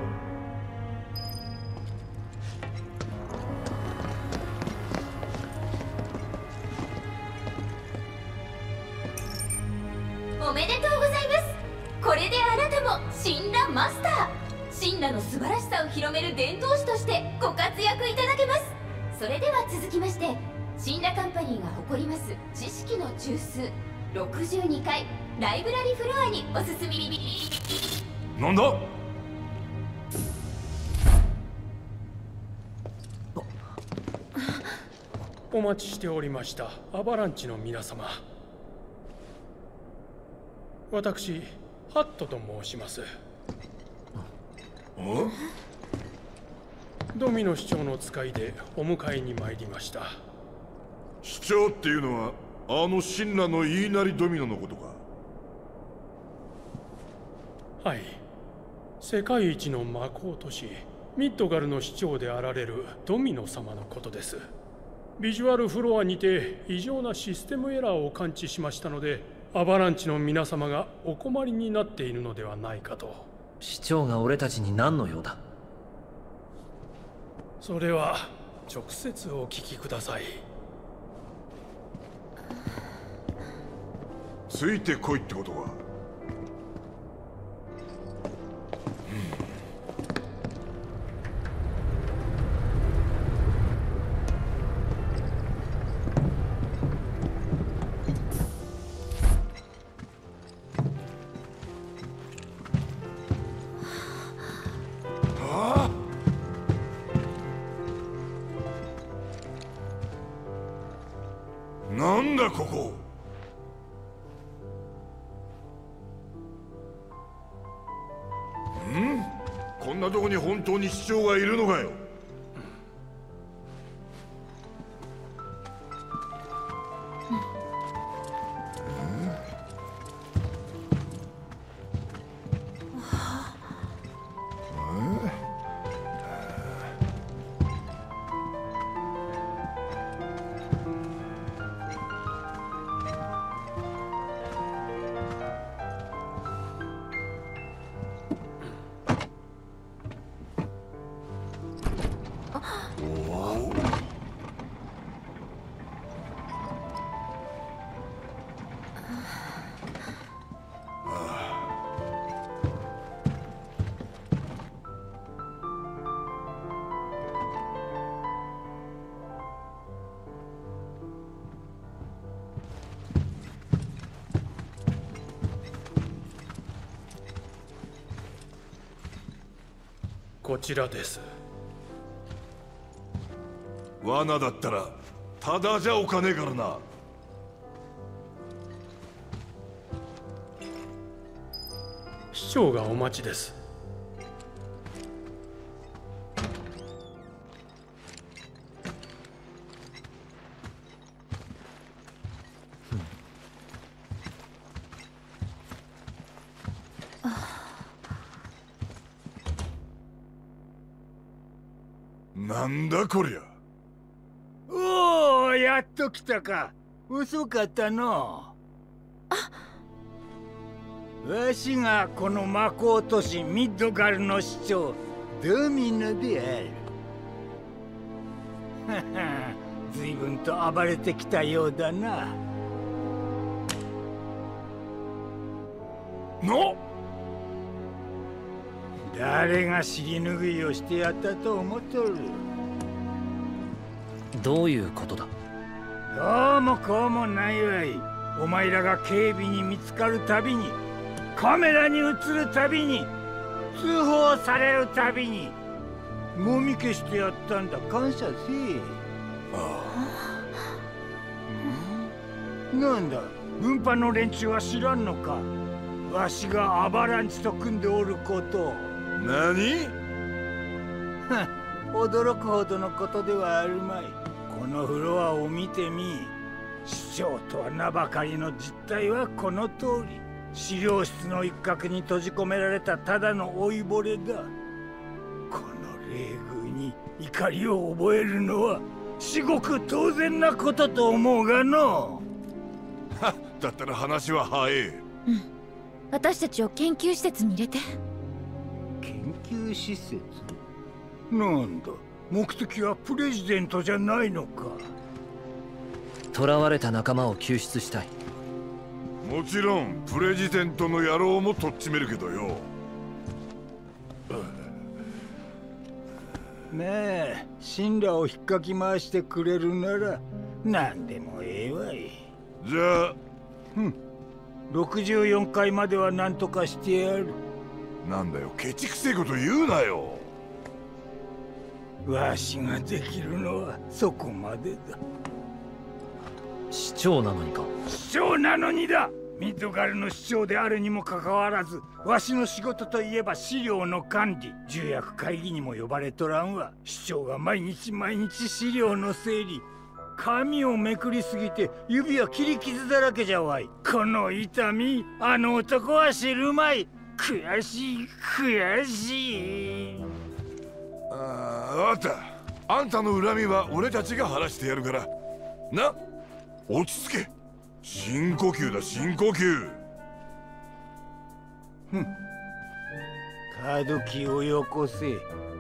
おめでとうございます。これであなたも神羅マスター、神羅の素晴らしさを広める伝道師としてご活躍いただけます。それでは続きまして、神羅カンパニーが誇ります知識の中枢ろくじゅうにかいライブラリフロアにお進み。 なんだ？ お待ちしておりましたアバランチの皆様。私ハットと申します。ドミノ市長の使いでお迎えに参りました。 市長っていうのはあの神羅の言いなりドミノのことか？ はい、世界一の魔法都市ミッドガルの市長であられるドミノ様のことです。ビジュアルフロアにて異常なシステムエラーを感知しましたので、アバランチの皆様がお困りになっているのではないかと。 市長が俺たちに何の用だ？ それは直接お聞きください。 ついてこいってことか？なんだここ。ん？こんなとこに本当に市長がいるのかよ。 こちらです。 罠だったらただじゃおかねえからな。 市長がお待ちです。 なんだこりゃ。 おお、やっと来たか。遅かったの。わしがこの魔法都市ミッドガルの市長ドミノである。はは、随分と暴れてきたようだな。 の誰が尻拭いをしてやったと思っとる。 どういうことだ。 どうもこうもないわい。お前らが警備に見つかるたびに、カメラに映るたびに、通報されるたびにもみ消してやったんだ。感謝せえ。ああ、なんだ、運搬の連中は知らんのか。わしがアバランチと組んでおること。 何？ はっ、驚くほどのことではあるまい。このフロアを見てみ。市長とは名ばかりの実態はこの通り。資料室の一角に閉じ込められたただの老いぼれだ。この冷遇に怒りを覚えるのは至極当然なことと思うがの。 は、だったら話は早え。 うん、私たちを研究施設に入れて。 研究施設？なんだ、目的はプレジデントじゃないのか。 囚われた仲間を救出したい。 もちろんプレジデントの野郎もとっちめるけどよ。 まあ、神羅を引っかき回してくれるなら何でもええわい。 じゃあ、 うん、ろくじゅうよんかいまでは何とかしてやる。 なんだよ、ケチくせえこと言うなよ。 わしができるのはそこまでだ。 市長なのにか。 市長なのにだ。ミッドガルの市長であるにもかかわらず、わしの仕事といえば資料の管理。重役会議にも呼ばれとらんわ。市長が毎日毎日資料の整理。紙をめくりすぎて指は切り傷だらけじゃわい。この痛み、あの男は知るまい。悔しい悔しい。 ああ、分かった。あんたの恨みは俺たちが晴らしてやるからな。落ち着け。深呼吸だ、深呼吸。 ふん、カードキーをよこせ。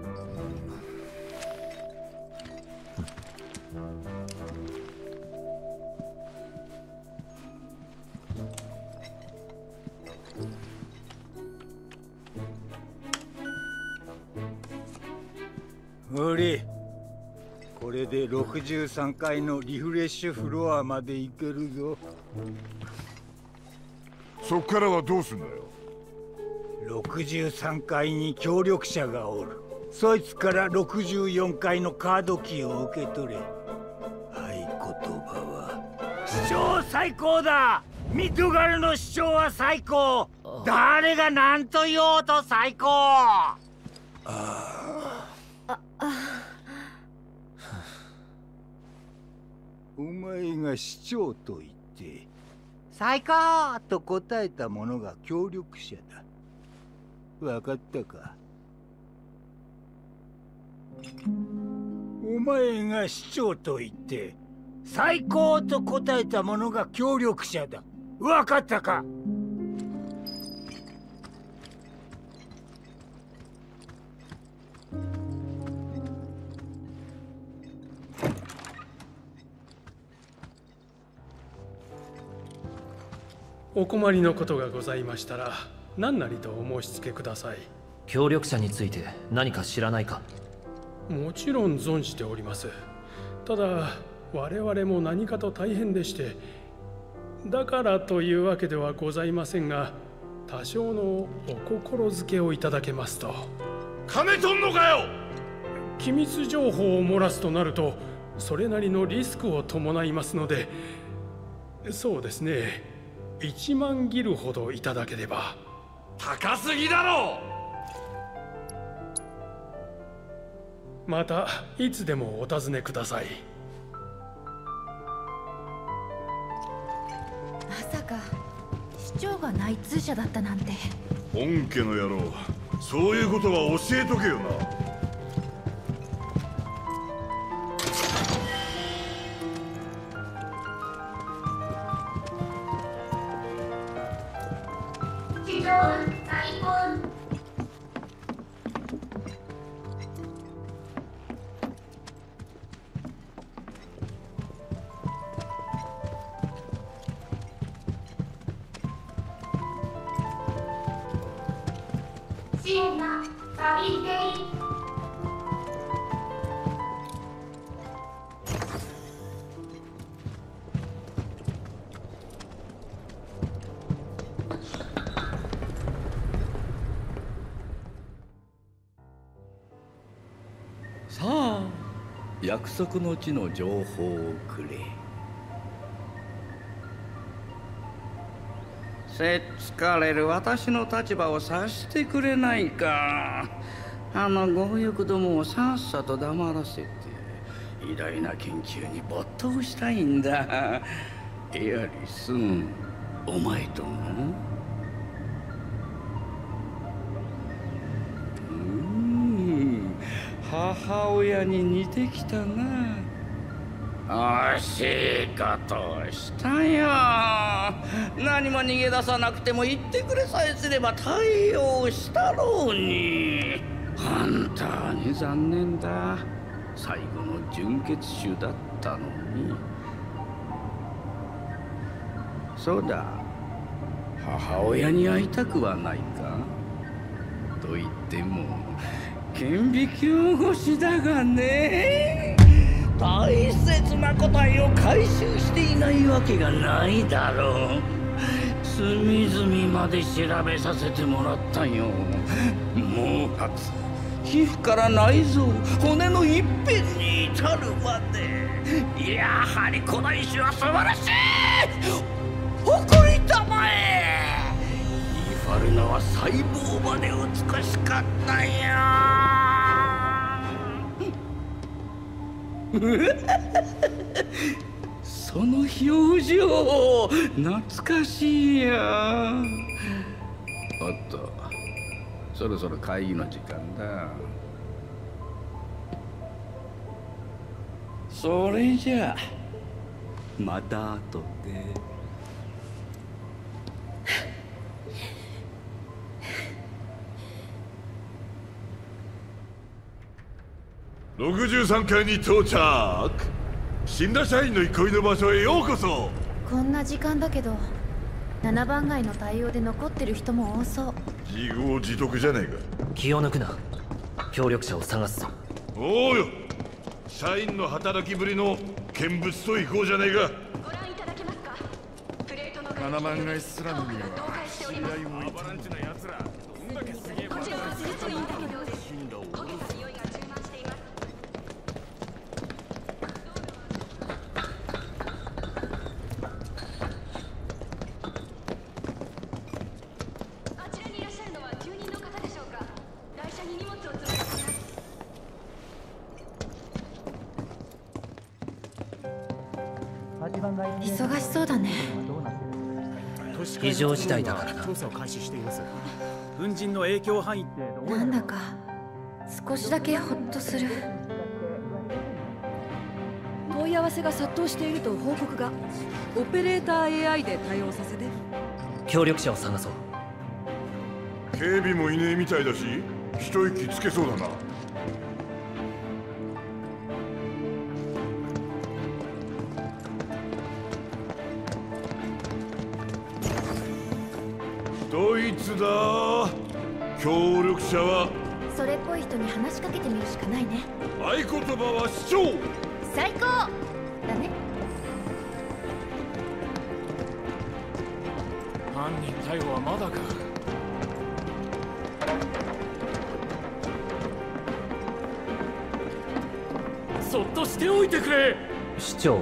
おれ、これでろくじゅうさんかいのリフレッシュフロアまで行けるぞ。 そっからはどうすんだよ。 ろくじゅうさんかいに協力者がおる。そいつからろくじゅうよんかいのカードキーを受け取れ。合言葉は市長最高だ。ミッドガルの市長は最高。誰が何と言おうと最高。あああ、 お前が市長と言って最高と答えた者が協力者だ。分かったか。お前が市長と言って最高と答えた者が協力者だ。分かったか。 お困りのことがございましたら何なりとお申し付けください。 協力者について何か知らないか。 もちろん存じております。ただ我々も何かと大変でして、だからというわけではございませんが、多少のお心づけをいただけますと。 金取んのかよ。 機密情報を漏らすとなるとそれなりのリスクを伴いますので、そうですね、いちまんギルほどいただければ。 高すぎだろ。 またいつでもお尋ねください。 まさか市長が内通者だったなんて。 本家の野郎、そういうことは教えとけよな。 さあ、約束の地の情報をくれ。せっつかれる私の立場を察してくれないか。あの強欲どもをさっさと黙らせて偉大な研究に没頭したいんだ。エアリスン、お前とな。うーん、母親に似てきたな。惜しいことをしたよ。何も逃げ出さなくても言ってくれさえすれば対応したろうに。本当に残念だ。最後の純血種だったのに。そうだ、母親に会いたくはないか。と言っても顕微鏡越しだがね。大切な個体を回収していないわけがないだろう。隅々まで調べさせてもらったよ。毛髪、皮膚から内臓、骨の一辺に至るまで。やはり古代種は素晴らしい。誇りたまえ。イファルナは細胞まで美しかったよ。その表情懐かしいや。おっと、そろそろ会議の時間だ。それじゃあまた後で。 ろくじゅうさんかいに到着。死んだ社員の憩いの場所へようこそ。 こんな時間だけどななばん街の対応で残ってる人も多そう。 自業自得じゃねえか。 気を抜くな。協力者を探すぞ。 おうよ、社員の働きぶりの見物と行こうじゃねえか。 ななばん街スラムには知り合いもいた。 こちらは施術インタビューです。焦げた匂いが充満しています。あちらにいらっしゃるのは住人の方でしょうか。台車に荷物を積んでいます。 忙しそうだね。 非常事態だからな。 調査を開始しています。粉塵の影響範囲ってなんだか少しだけホッとする。 問い合わせが殺到していると報告が。オペレーター エーアイ で対応させて。 協力者を探そう。 警備もいねえみたいだし一息つけそうだな。ドイツだ。協力者はそれっぽい人に話しかけてみるしかないね。 合言葉は市長。 最高だね。 犯人逮捕はまだか。 そっとしておいてくれ。 市長。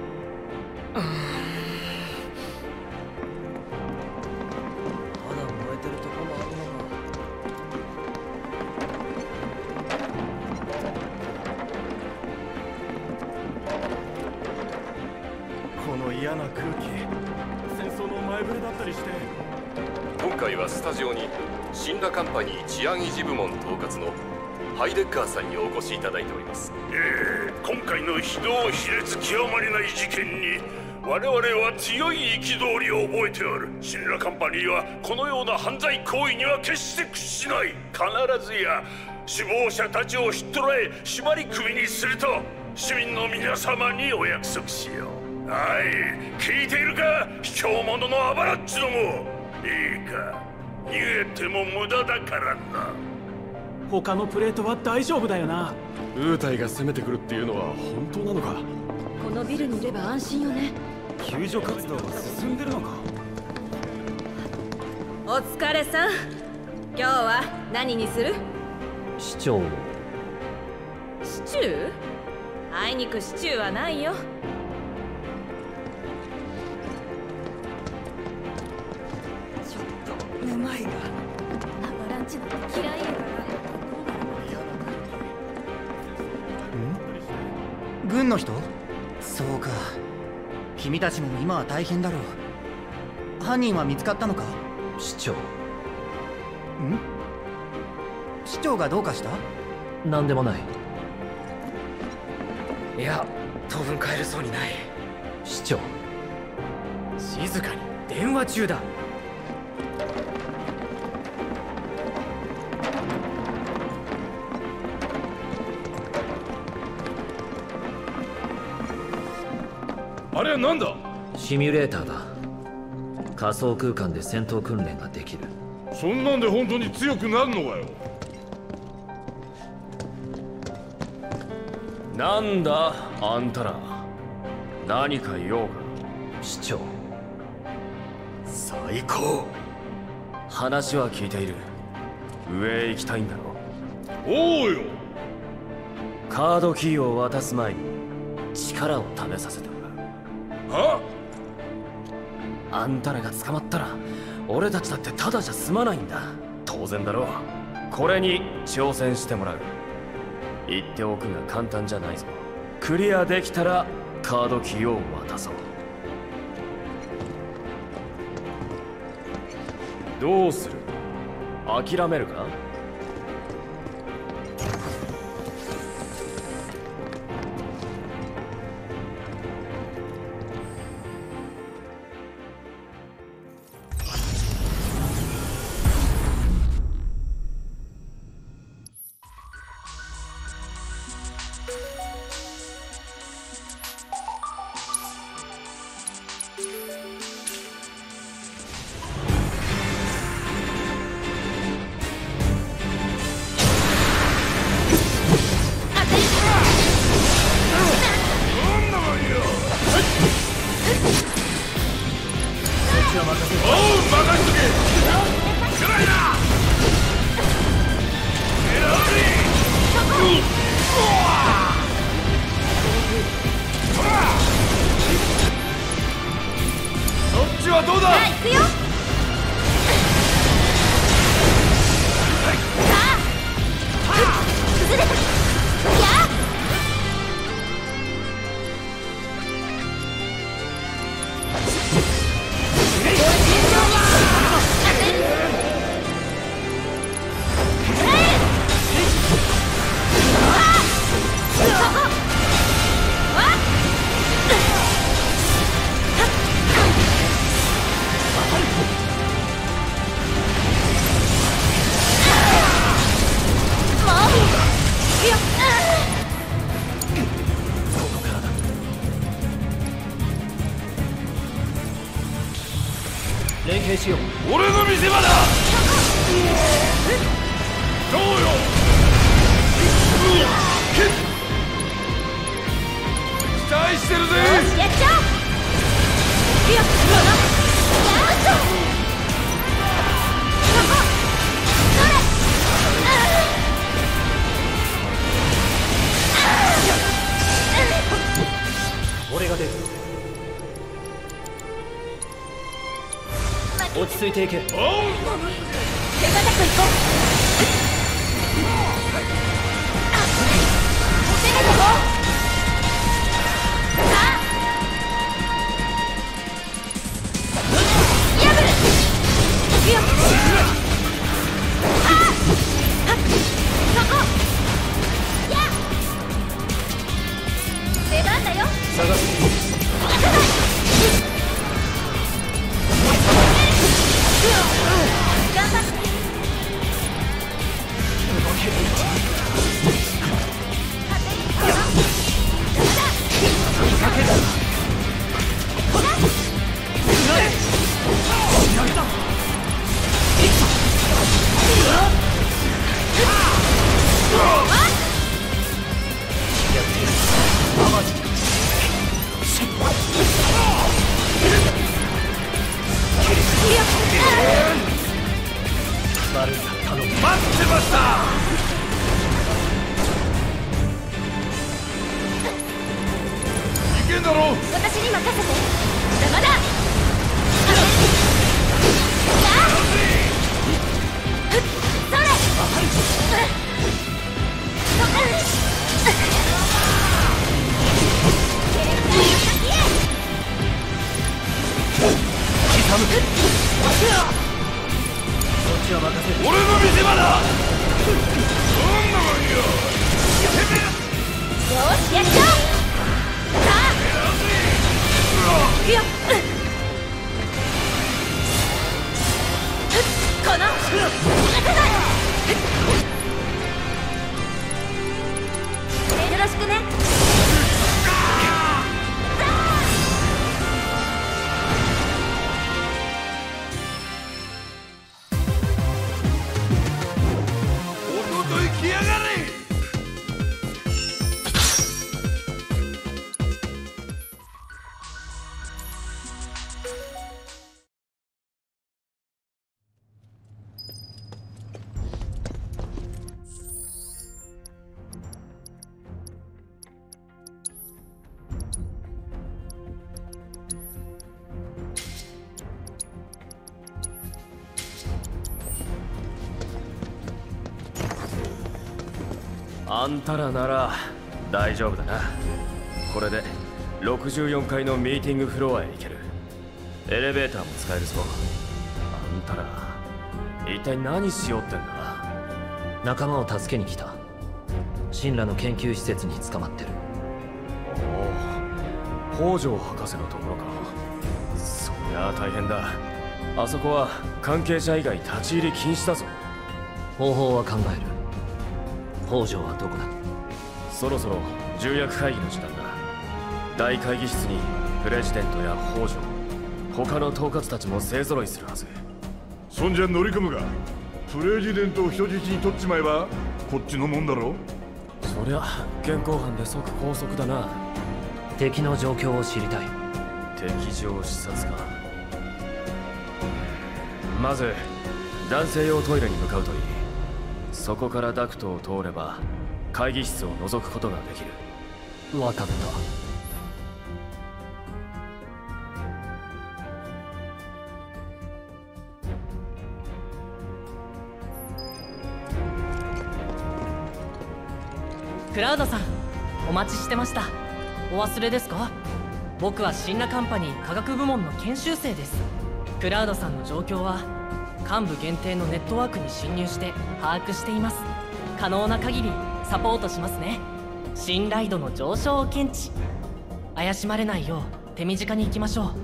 この嫌な空気、戦争の前触れだったりして。 今回はスタジオにシンラカンパニー治安維持部門統括のハイデッカーさんにお越しいただいております。 えー、今回の非道非烈極まりない事件に我々は強い憤りを覚えておる。シンラカンパニーはこのような犯罪行為には決して屈しない。必ずや首謀者たちをひっ捕らえ縛り首にすると市民の皆様にお約束しよう。はい、聞いているか、卑怯者のアバラッチども。いいか、逃げても無駄だからな。 他のプレートは大丈夫だよな。 ウータイが攻めてくるっていうのは本当なのか。 このビルにいれば安心よね。 救助活動が進んでるのか。 お疲れさん。今日は何にする？ 市長。 シチュー？あいにくシチューはないよ。 ちょっとめまいが。アバランチなんて嫌いやから。 軍の人？そうか。君たちも今は大変だろう。犯人は見つかったのか？ 市長。ん？ 市長がどうかした？ なんでもない。 いや、当分帰れそうにない。 市長。 静かに、電話中だ。 あれは何だ？ シミュレーターだ。仮想空間で戦闘訓練ができる。 そんなんで本当に強くなるのかよ。 なんだあんたら、何か用か？ 市長。 最高。話は聞いている。上へ行きたいんだろ。 おうよ。 カードキーを渡す前に力を試させてもらう。 は？ あんたらが捕まったら俺たちだってただじゃ済まないんだ。当然だろう。これに挑戦してもらう。言っておくが簡単じゃないぞ。クリアできたらカードキーを渡そう。どうする？諦めるか？ 連携しよう。 俺の見せ場だ。どうよ。期待してるぜ。 よし、やっちゃおう。いや、ほらな。やっちゃおう。そこ。それ。 が出る。 落ち着いていけ。おう。 手堅く行こう。攻めてこう。 あんたらなら大丈夫だな。これでろくじゅうよんかいのミーティングフロアへ行ける。エレベーターも使えるぞ。あんたら一体何しようってんだ。 仲間を助けに来た。神羅の研究施設に捕まってる。 おお、北条博士のところか。そりゃあ大変だ。あそこは関係者以外立ち入り禁止だぞ。 方法は考える。北条はどこだ。 そろそろ重役会議の時間だ。大会議室にプレジデントや北条、他の統括たちも勢ぞろいするはず。 そんじゃ乗り込むが、プレジデントを人質に取っちまえばこっちのもんだろ。 そりゃ現行犯で即拘束だな。 敵の状況を知りたい。 敵情視察か。まず男性用トイレに向かうといい。そこからダクトを通れば会議室を覗くことができる。 分かった。 クラウドさん、お待ちしてました。お忘れですか？僕は神羅カンパニー科学部門の研修生です。クラウドさんの状況は幹部限定のネットワークに侵入して把握しています。可能な限りサポートしますね。信頼度の上昇を検知。怪しまれないよう手短に行きましょう。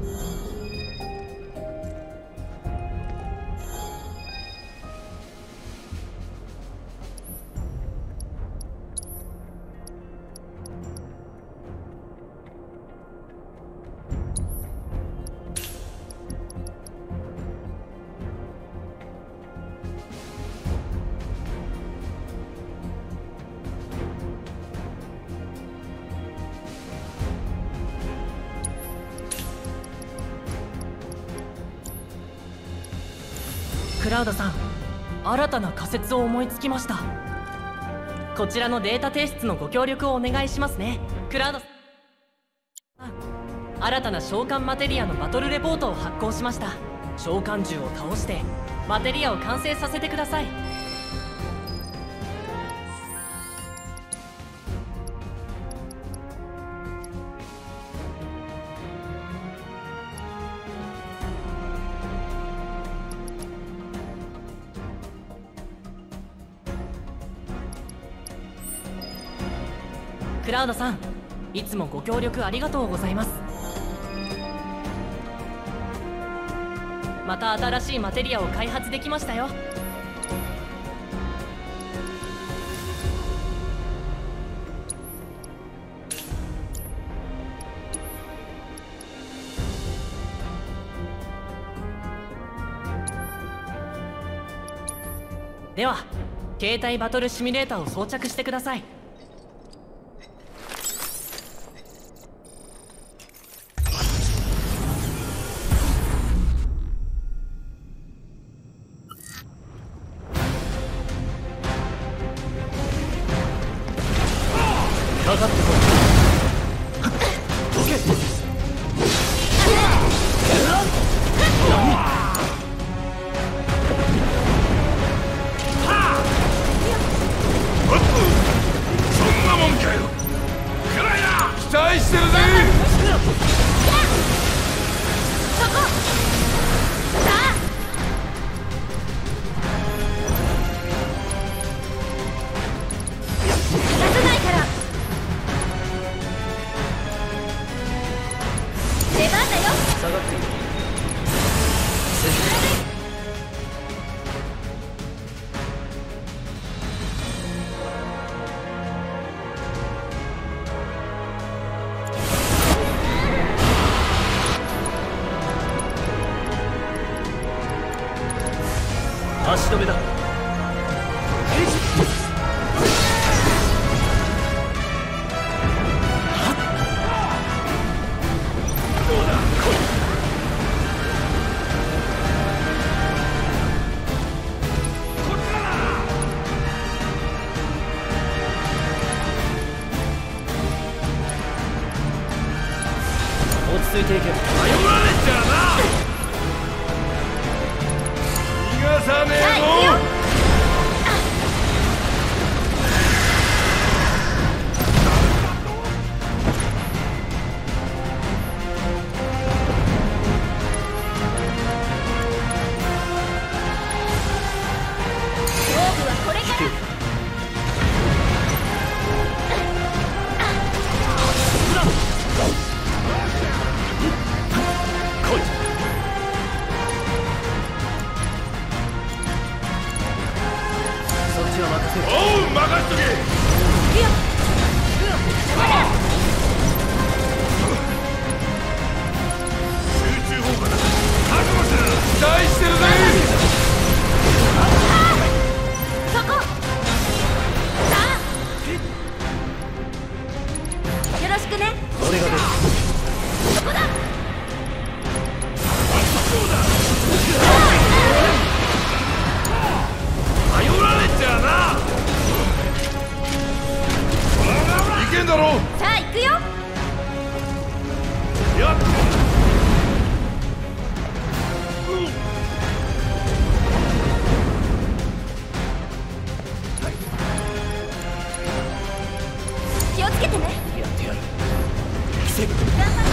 クラウドさん、新たな仮説を思いつきました。こちらのデータ提出のご協力をお願いしますね。クラウドさん、 新たな召喚マテリアのバトルレポートを発行しました。召喚獣を倒してマテリアを完成させてください。クラウドさん、いつもご協力ありがとうございます。また新しいマテリアを開発できましたよ。では携帯バトルシミュレーターを装着してください。かかってこい。どけ。 そんなもんかよ。くらいな。期待してるぜ。 そこ。さあ。離さないから。出番だよ。 下がっている。足止めだ。落ち着いていけ。 頼られちゃうな。逃がさねえぞ。 勝負はこれから。 おう、任せとけ。集中砲火だ。覚悟しろ。期待してるぜ。 そこ。さあ。よろしくね。 俺が出る。 そこだ。 そうだ。頼られちゃうな。いけんだろ。 さあ行くよ。 やっ、うん、 気をつけてね。 やってやる。奇跡。 頑張って。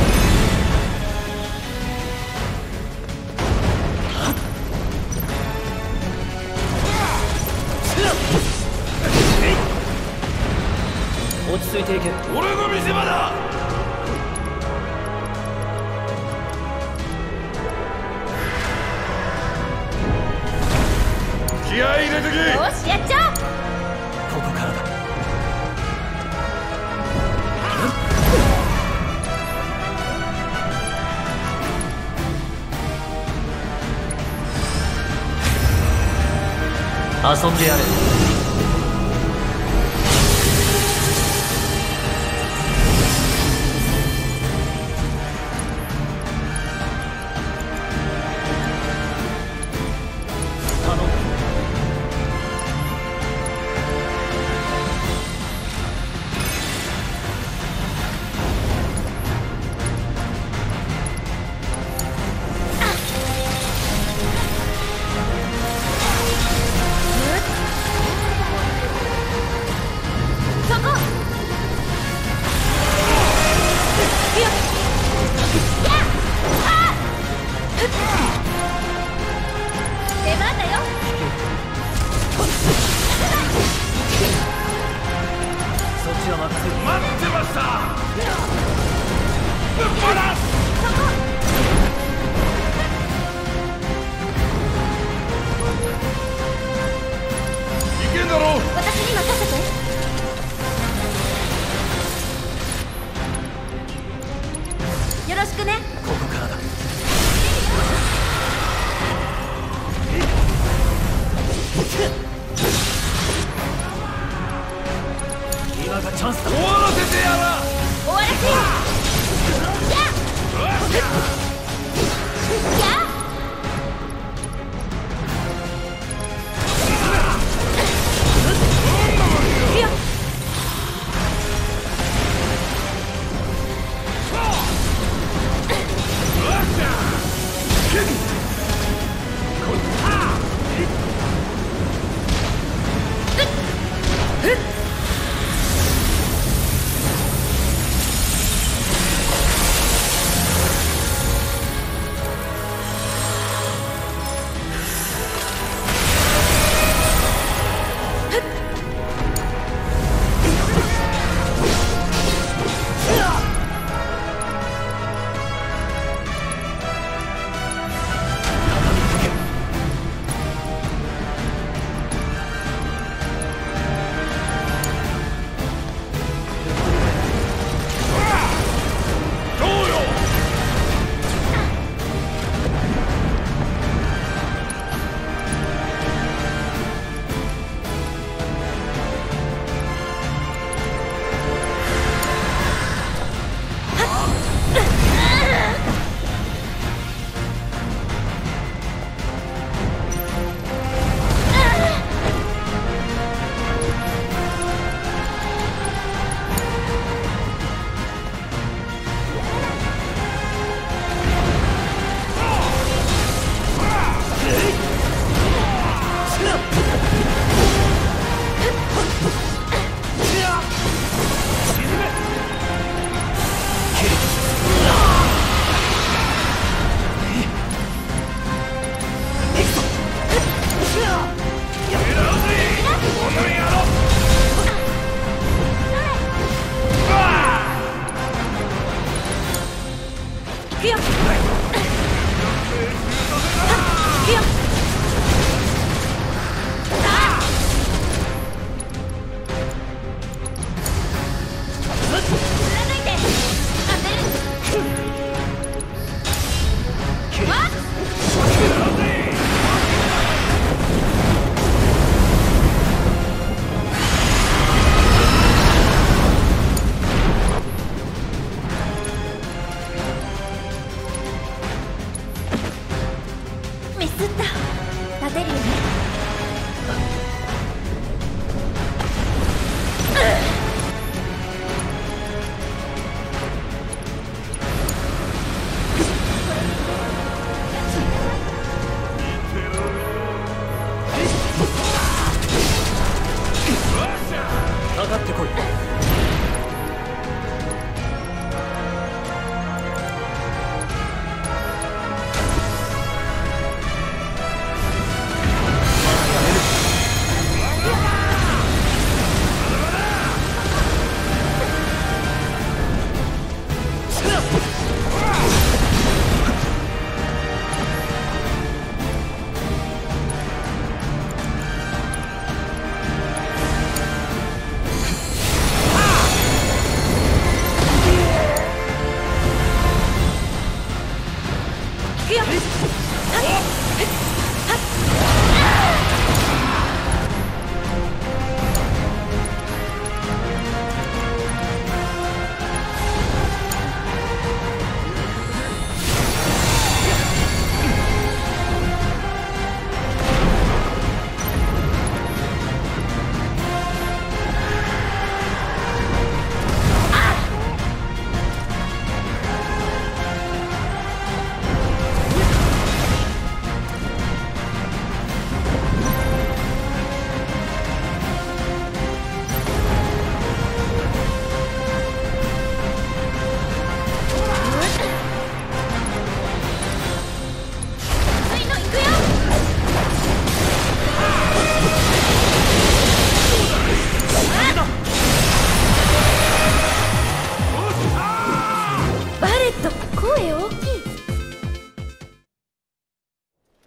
落ち着いていけ。 俺の見せ場だ。気合い入れてけ。 よし、やっちゃおう。 ここからだ。遊んでやれ。 は任せる。 待ってました。ぶっ放す。いけんだろう。 私に任せて。よろしくね。 ここからだ。今がチャンスだ。 終わらせてやら。 終わらせよ。やっやっ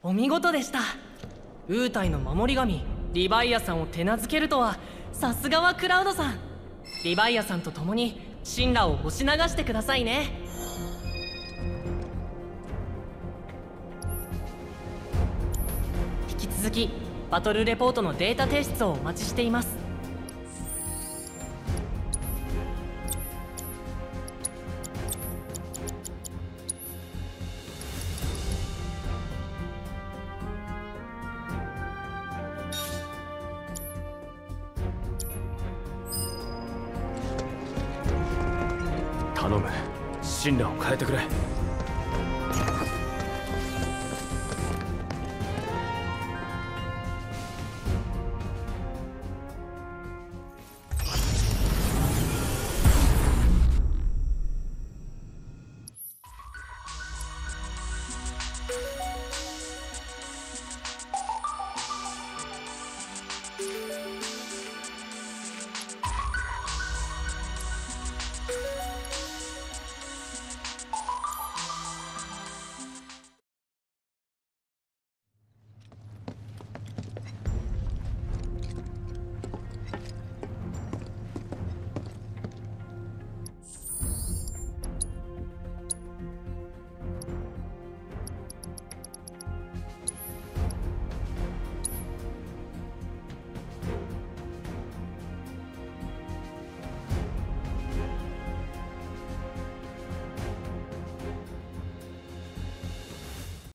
お見事でした。ウータイの守り神リヴァイアさんを手なずけるとはさすがはクラウドさん。リヴァイアさんと共にシンラを押し流してくださいね。引き続きバトルレポートのデータ提出をお待ちしています。 頼む、シンラを変えてくれ。